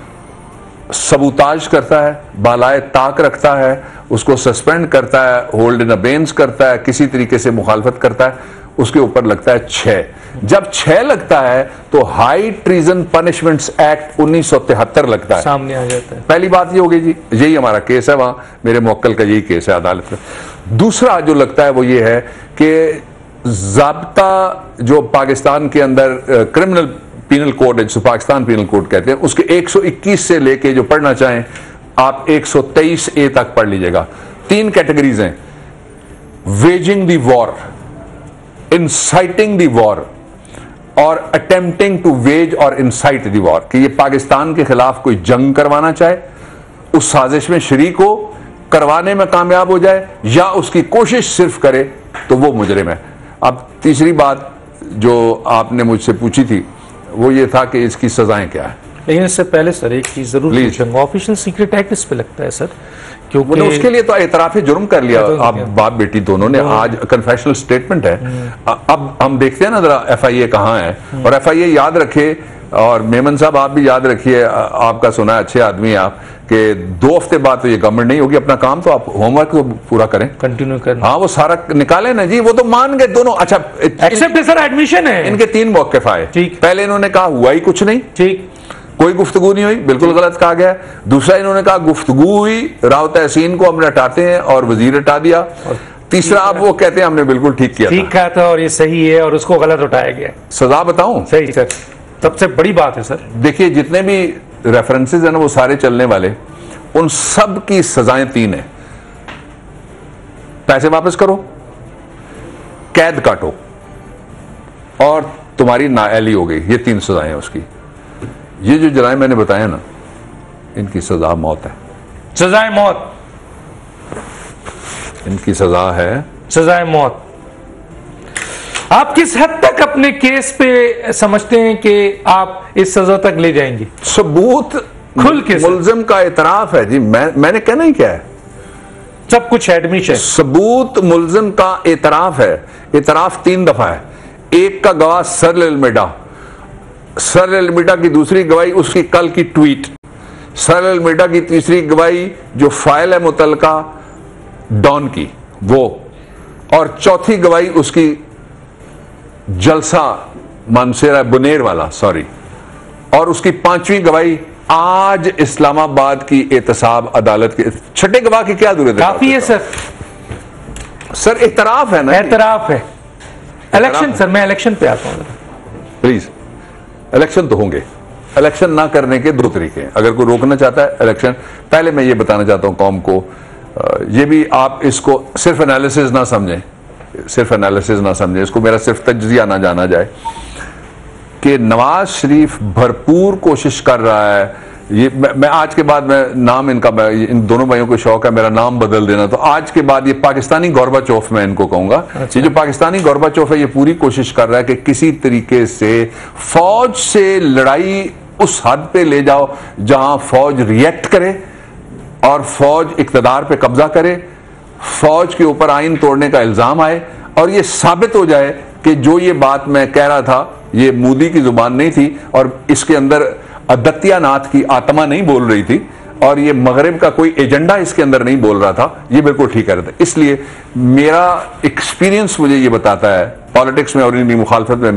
सबूताज करता है, बालाए ताक रखता है, उसको सस्पेंड करता है, होल्ड इन अबेंस करता है, किसी तरीके से मुखालफत करता है, उसके ऊपर लगता है 6। जब 6 लगता है तो हाई ट्रीजन पनिशमेंट्स एक्ट 1973 लगता है, सामने आ जाता है। पहली बात ये हो गई जी, यही हमारा केस है, वहां मेरे मुवक्किल का यही केस है अदालत में। दूसरा जो लगता है वो ये है कि ज़ाब्ता जो पाकिस्तान के अंदर क्रिमिनल पीनल कोड है, जिसको पाकिस्तान पीनल कोड कहते हैं, उसके 121 से लेके जो पढ़ना चाहें आप 123A तक पढ़ लीजिएगा। 3 कैटेगरीज हैं, waging the war, inciting the war और अटेम्प्टिंग टू वेज और इंसाइट द वॉर, कि ये पाकिस्तान के खिलाफ कोई जंग करवाना चाहे, उस साजिश में शरीक हो, करवाने में कामयाब हो जाए या उसकी कोशिश सिर्फ करे तो वो मुजरिम है। अब तीसरी बात जो आपने मुझसे पूछी थी वो ये था कि इसकी सजाएं क्या है। लेकिन इससे पहले सर एक चीज जरूर पूछूंगा, ऑफिशियल सीक्रेट एक्ट इस पे लगता है सर, क्योंकि उसके लिए तो एतराफ जुर्म कर लिया आप बाप बेटी दोनों ने, आज कन्फेशनल स्टेटमेंट है। अब हम देखते हैं ना जरा FIA कहाँ है, और FIA याद रखे, और मेमन साहब आप भी याद रखिए, आपका सुना है अच्छे आदमी आप, कि 2 हफ्ते बाद तो ये गवर्नमेंट नहीं होगी, अपना काम तो आप होमवर्क तो पूरा करें, कंटिन्यू करें। हाँ वो सारा निकाले ना जी, वो तो मान गए दोनों। अच्छा एक्सेप्ट है सर, एडमिशन है। इनके 3 मौक़िफ़ आए। पहले इन्होंने कहा हुआ ही कुछ नहीं, ठीक, कोई गुफ्तगू नहीं हुई, बिल्कुल गलत कहा गया। दूसरा इन्होंने कहा गुफ्तगू हुई, राव तहसीन को हमने हटाते हैं और वजीर हटा दिया। तीसरा आप वो कहते हैं हमने बिल्कुल ठीक किया, ठीक कहा था और ये सही है और उसको गलत उठाया गया। सजा बताऊं? सही सर, सबसे बड़ी बात है सर। देखिए जितने भी रेफरेंसेस हैं ना वो सारे चलने वाले, उन सब की सजाएं 3 है। पैसे वापस करो, कैद काटो और तुम्हारी नाअहली हो गई, ये 3 सजाएं हैं उसकी। ये जो जराइम मैंने बताया ना, इनकी सजा मौत है। सजाए मौत, इनकी सजा है सजाए मौत। आप किस हद तक अपने केस पे समझते हैं कि आप इस सजा तक ले जाएंगे? सबूत खुल के मुल्जिम का इतराफ है जी, मैंने कहना ही क्या है, सब कुछ एडमिशन। सबूत मुल्जिम का इतराफ है। इतराफ 3 दफा है। एक का गवाह सर अलमेडा, सर अलमेडा की दूसरी गवाही उसकी कल की ट्वीट, सर अलमेडा की तीसरी गवाही जो फाइल है मुतलका डॉन की वो, और चौथी गवाही उसकी जलसा मानसेरा बुनेर वाला, सॉरी, और उसकी 5वीं गवाही आज इस्लामाबाद की एहतसाब अदालत के। छठे गवाह की क्या जरूरत है? काफी है सर। सर एतराफ है ना, एतराफ है। इलेक्शन सर, मैं इलेक्शन पे आता हूं प्लीज। इलेक्शन तो होंगे, इलेक्शन ना करने के 2 तरीके हैं। अगर कोई रोकना चाहता है इलेक्शन, पहले मैं ये बताना चाहता हूं कौम को, ये भी आप इसको सिर्फ एनालिसिस ना समझें, सिर्फ एनालिसिस ना समझें, इसको मेरा सिर्फ तज्जिया ना जाना जाए कि नवाज शरीफ भरपूर कोशिश कर रहा है। ये मैं आज के बाद, मैं नाम इनका, इन दोनों भाइयों को शौक है मेरा नाम बदल देना, तो आज के बाद ये पाकिस्तानी गोरबाचोफ मैं इनको कहूंगा। अच्छा। ये जो पाकिस्तानी गोरबाचोफ है ये पूरी कोशिश कर रहा है कि किसी तरीके से फौज से लड़ाई उस हद पे ले जाओ जहां फौज रिएक्ट करे और फौज इक्तदार पे कब्जा करे, फौज के ऊपर आइन तोड़ने का इल्जाम आए और ये साबित हो जाए कि जो ये बात मैं कह रहा था ये मोदी की जुबान नहीं थी और इसके अंदर अदत्यानाथ की आत्मा नहीं बोल रही थी और ये मगरिब का कोई एजेंडा इसके अंदर नहीं बोल रहा था, ये बिल्कुल ठीक कह रहा था। इसलिए मेरा एक्सपीरियंस मुझे ये बताता है पॉलिटिक्स में और इनकी मुखालफत में,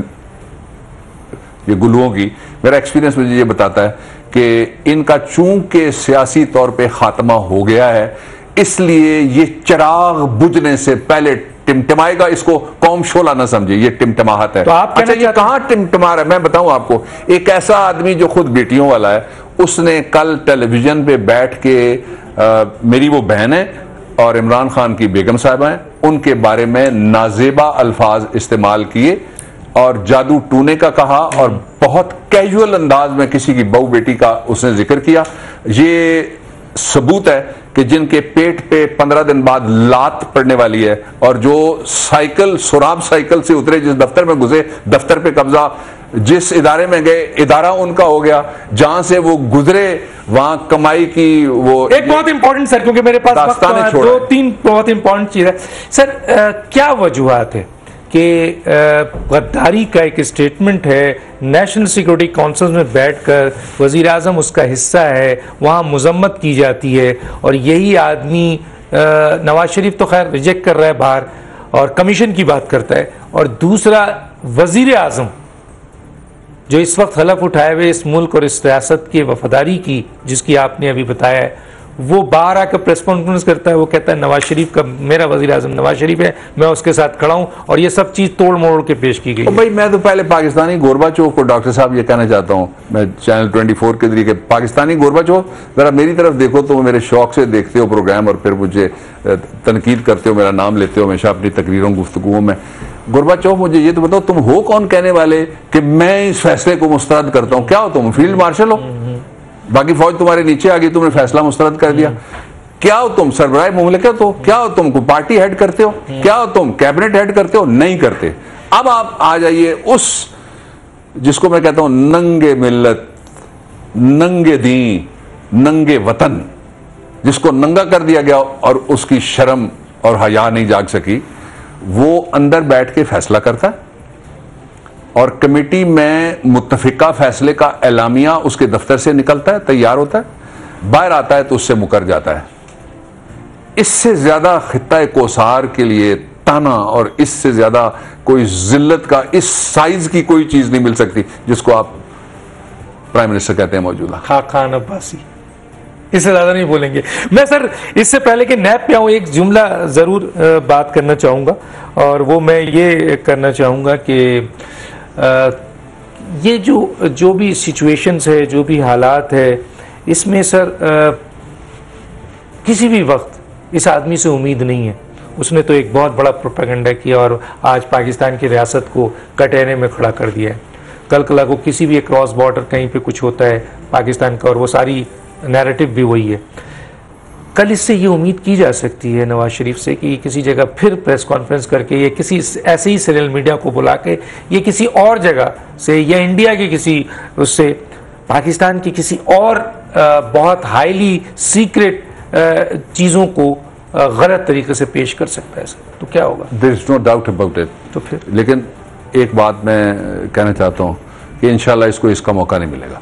ये गुल्लुओं की, मेरा एक्सपीरियंस मुझे ये बताता है कि इनका चूंकि सियासी तौर पे खात्मा हो गया है, इसलिए ये चिराग बुझने से पहले टिमटिमाएगा। इसको कौम शोला ना समझे, ये टिमटिमाहट है। तो आप अच्छा ये कहां टिमटिमा रहा है मैं बताऊं आपको। एक ऐसा आदमी जो खुद बेटियों वाला है, उसने कल टेलीविजन पे बैठ के मेरी वो बहन है और इमरान खान की बेगम साहिबा हैं, उनके बारे में नाजेबा अल्फाज इस्तेमाल किए और जादू टूने का कहा और बहुत कैजुअल अंदाज में किसी की बहू बेटी का उसने जिक्र किया। ये सबूत है कि जिनके पेट पे 15 दिन बाद लात पड़ने वाली है और जो साइकिल सुराब साइकिल से उतरे, जिस दफ्तर में घुसे दफ्तर पे कब्जा, जिस इदारे में गए इदारा उनका हो गया, जहां से वो गुजरे वहां कमाई की वो। एक बहुत इंपॉर्टेंट सर, क्योंकि मेरे पास 2-3 बहुत इंपॉर्टेंट चीज है सर। क्या वजूहत है कि गद्दारी का एक स्टेटमेंट है, नेशनल सिक्योरिटी काउंसिल में बैठकर वजीर आजम उसका हिस्सा है, वहाँ मजम्मत की जाती है और यही आदमी नवाज शरीफ तो खैर रिजेक्ट कर रहा है बाहर और कमीशन की बात करता है, और दूसरा वजीर आजम जो इस वक्त हलफ उठाए हुए इस मुल्क और इस रियासत की वफादारी की, जिसकी आपने अभी बताया है, वो बाहर आकर प्रेस कॉन्फ्रेंस करता है, वो कहता है नवाज शरीफ का, मेरा वजीर आजम नवाज शरीफ है, मैं उसके साथ खड़ा हूं, और ये सब चीज तोड़ मोड़ के पेश की गई। तो भाई मैं तो पहले पाकिस्तानी गोरबाचोफ को डॉक्टर साहब ये कहना चाहता हूं, मैं चैनल 24 के जरिए, पाकिस्तानी गोरबाचोफ जरा मेरी तरफ देखो, तो मेरे शौक से देखते हो प्रोग्राम और फिर मुझे तनकीद करते हो, मेरा नाम लेते हो हमेशा अपनी तकरीरों गुफ्तगुओं में। गोरबाचोफ मुझे ये तो बताओ, तुम हो कौन कहने वाले कि मैं इस फैसले को मुस्तरद करता हूं? क्या हो तुम? फील्ड मार्शल हो? बाकी फौज तुम्हारे नीचे आ गई, तुमने फैसला मुस्तरद कर दिया। क्या हो तुम? सरबराह मुमलिकत हो? क्या हो तुम? पार्टी हेड करते हो? क्या हो तुम? कैबिनेट हेड करते हो? नहीं करते। अब आप आ जाइए उस जिसको मैं कहता हूं नंगे मिल्लत, नंगे दी, नंगे वतन, जिसको नंगा कर दिया गया और उसकी शर्म और हया नहीं जाग सकी, वो अंदर बैठ के फैसला करता है और कमेटी में मुत्तफिका फैसले का एलामिया उसके दफ्तर से निकलता है, तैयार होता है। बाहर आता है तो उससे मुकर जाता है। इससे ज्यादा खित्ता कोसार के लिए ताना और इससे ज्यादा कोई जिल्लत का इस साइज की कोई चीज नहीं मिल सकती जिसको आप प्राइम मिनिस्टर कहते हैं मौजूदा। खान अब्बासी, इससे ज्यादा नहीं बोलेंगे। मैं सर इससे पहले कि नैब पे आऊं एक जुमला जरूर बात करना चाहूंगा, और वो मैं ये करना चाहूंगा कि ये जो भी सिचुएशंस है, जो भी हालात है, इसमें सर किसी भी वक्त इस आदमी से उम्मीद नहीं है। उसने तो एक बहुत बड़ा प्रोपेगेंडा किया और आज पाकिस्तान की रियासत को कटहरे में खड़ा कर दिया है। कल को किसी भी क्रॉस बॉर्डर कहीं पे कुछ होता है पाकिस्तान का, और वो सारी नैरेटिव भी वही है। कल इससे ये उम्मीद की जा सकती है नवाज शरीफ से कि किसी जगह फिर प्रेस कॉन्फ्रेंस करके, या किसी ऐसे ही सीरियल मीडिया को बुला के, ये किसी और जगह से या इंडिया के किसी उससे पाकिस्तान की किसी और बहुत हाईली सीक्रेट चीज़ों को गलत तरीके से पेश कर सकता है। तो क्या होगा? There is no doubt about it. तो फिर लेकिन एक बात मैं कहना चाहता हूं कि इंशाल्लाह इसको इसका मौका नहीं मिलेगा।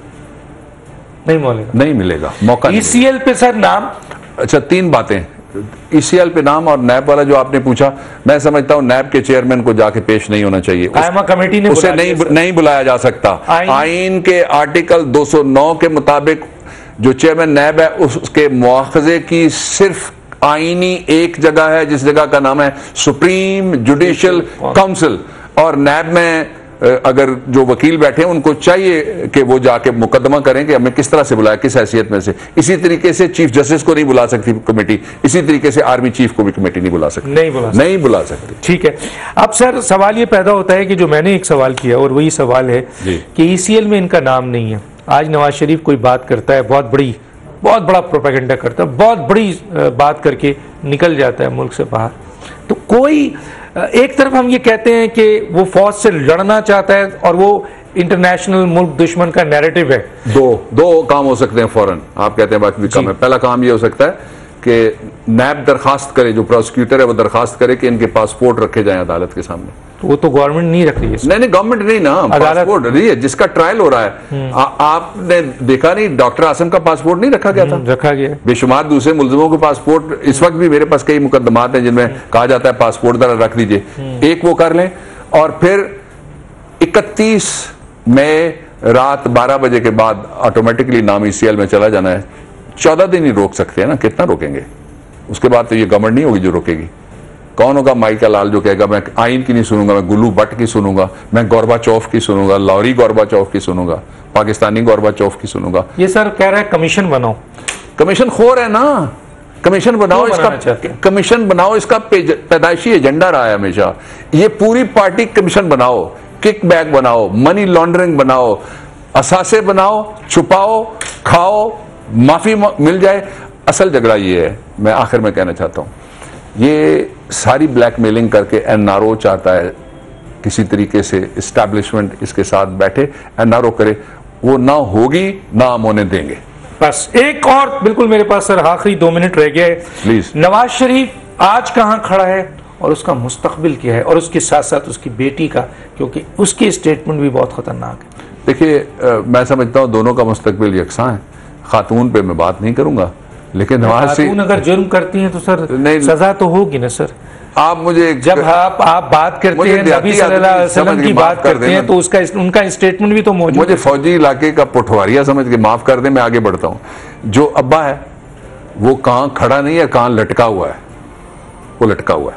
नहीं मिलेगा मौका। ईसीएल पे सर नाम, अच्छा 3 बातें, ईसीएल पे नाम और नैब वाला जो आपने पूछा, मैं समझता हूं नैब के चेयरमैन को जाके पेश नहीं होना चाहिए। कमेटी ने उसे नहीं बुलाया जा सकता। आइन के आर्टिकल 209 के मुताबिक जो चेयरमैन नैब है उसके मुआखजे की सिर्फ आईनी एक जगह है, जिस जगह का नाम है सुप्रीम जुडिशियल काउंसिल। और नैब में अगर जो वकील बैठे हैं उनको चाहिए कि वो जाके मुकदमा करें कि हमें किस तरह से बुलाया, किस हैसियत में से। इसी तरीके से चीफ जस्टिस को नहीं बुला सकती कमेटी, इसी तरीके से आर्मी चीफ को भी कमेटी नहीं बुला सकती। नहीं बुला सकती। ठीक है। अब सर सवाल ये पैदा होता है कि जो मैंने एक सवाल किया, और वही सवाल है कि ईसीएल में इनका नाम नहीं है। आज नवाज शरीफ कोई बात करता है, बहुत बड़ा प्रोपेगेंडा करता है, बहुत बड़ी बात करके निकल जाता है मुल्क से बाहर। तो कोई एक तरफ हम ये कहते हैं कि वो फौज से लड़ना चाहता है और वो इंटरनेशनल मुल्क दुश्मन का नैरेटिव है। दो काम हो सकते हैं फौरन, आप कहते हैं बाकी भी काम है। पहला काम ये हो सकता है कि नैब दरखास्त करे, जो प्रोसिक्यूटर है वो दरखास्त करे कि इनके पासपोर्ट रखे जाएं अदालत के सामने। तो वो तो गवर्नमेंट नहीं रख रही है। नहीं गवर्नमेंट नहीं ना, पासपोर्ट रही है जिसका ट्रायल हो रहा है। आपने देखा नहीं डॉक्टर आसिम का पासपोर्ट नहीं रखा गया था? रखा गया। बेशुमार दूसरे मुलजिमों के पासपोर्ट, इस वक्त भी मेरे पास कई मुकदमात हैं जिनमें कहा जाता है पासपोर्ट जरा रख दीजिए। एक वो कर लें, और फिर 31 मई रात 12 बजे के बाद ऑटोमेटिकली नाम ईसीएल में चला जाना है। 14 दिन ही रोक सकते हैं ना, कितना रोकेंगे? उसके बाद तो ये गवर्नमेंट नहीं होगी जो रोकेगी। कौन होगा माइका लाल जो कहेगा मैं आइन की नहीं सुनूंगा, मैं गुल्लू भट्ट की सुनूंगा, मैं गोरबाचौफ की सुनूंगा, लाहौरी गोरबाचौफ की सुनूंगा, पाकिस्तानी गोरबाचौफ की सुनूंगा? ये सर कह रहा है कमीशन बनाओ। कमीशन खोर है ना, कमीशन बनाओ। इसका कमीशन बनाओ, इसका पैदाइशी एजेंडा रहा है हमेशा। ये पूरी पार्टी कमीशन बनाओ, किक बैक बनाओ, मनी लॉन्ड्रिंग बनाओ, असासे बनाओ, छुपाओ, खाओ, माफी मिल जाए। असल झगड़ा ये है, मैं आखिर में कहना चाहता हूं, ये सारी ब्लैकमेलिंग करके एनआरओ चाहता है किसी तरीके से एस्टैब्लिशमेंट इसके साथ बैठे, एनआरओ करे, वो ना होगी ना हम उन्हें देंगे। बस एक और बिल्कुल मेरे पास सर आखिरी 2 मिनट रह गया है। प्लीज। नवाज शरीफ आज कहां खड़ा है और उसका मुस्तकबिल क्या है, और उसके साथ साथ उसकी बेटी का, क्योंकि उसकी स्टेटमेंट भी बहुत खतरनाक है। देखिए मैं समझता हूं दोनों का मुस्तकबिल यकसा है। खातून पे मैं बात नहीं करूंगा, लेकिन नवाज खातून अगर जुर्म करती हैं तो सर सजा तो होगी ना सर। आप मुझे जब आप बात करते हैं नबी सल्लल्लाहु अलैहि वसल्लम की बात करते हैं तो उसका उनका स्टेटमेंट भी तो मौजूद है। मुझे फौजी इलाके का पटवारिया समझ के माफ कर दें, मैं आगे बढ़ता हूं। जो अब्बा है वो कहां खड़ा नहीं है, कहां लटका हुआ है। वो लटका हुआ है,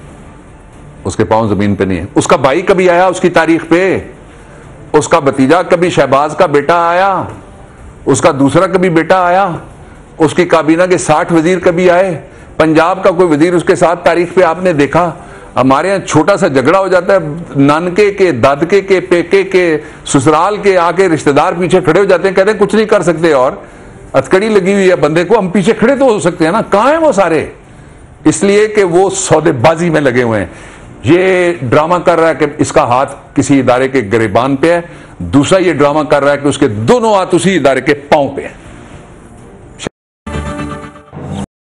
उसके पांव जमीन पे नहीं है। उसका भाई कभी आया उसकी तारीख पे, उसका भतीजा कभी शहबाज का बेटा आया, उसका दूसरा कभी बेटा आया, उसकी काबीना के 60 वजीर कभी आए, पंजाब का कोई वजीर उसके साथ तारीख पे आपने देखा? हमारे यहाँ छोटा सा झगड़ा हो जाता है, नानके के, दादके के, पेके के, ससुराल के आके रिश्तेदार पीछे खड़े हो जाते हैं, कहते हैं कुछ नहीं कर सकते और हथकड़ी लगी हुई है बंदे को, हम पीछे खड़े तो हो सकते हैं ना। कहां है वो सारे? इसलिए कि वो सौदेबाजी में लगे हुए हैं। ये ड्रामा कर रहा है कि इसका हाथ किसी इदारे के गिरबान पे है, दूसरा ये ड्रामा कर रहा है कि उसके दोनों हाथ उसी इदारे के पांव पे है।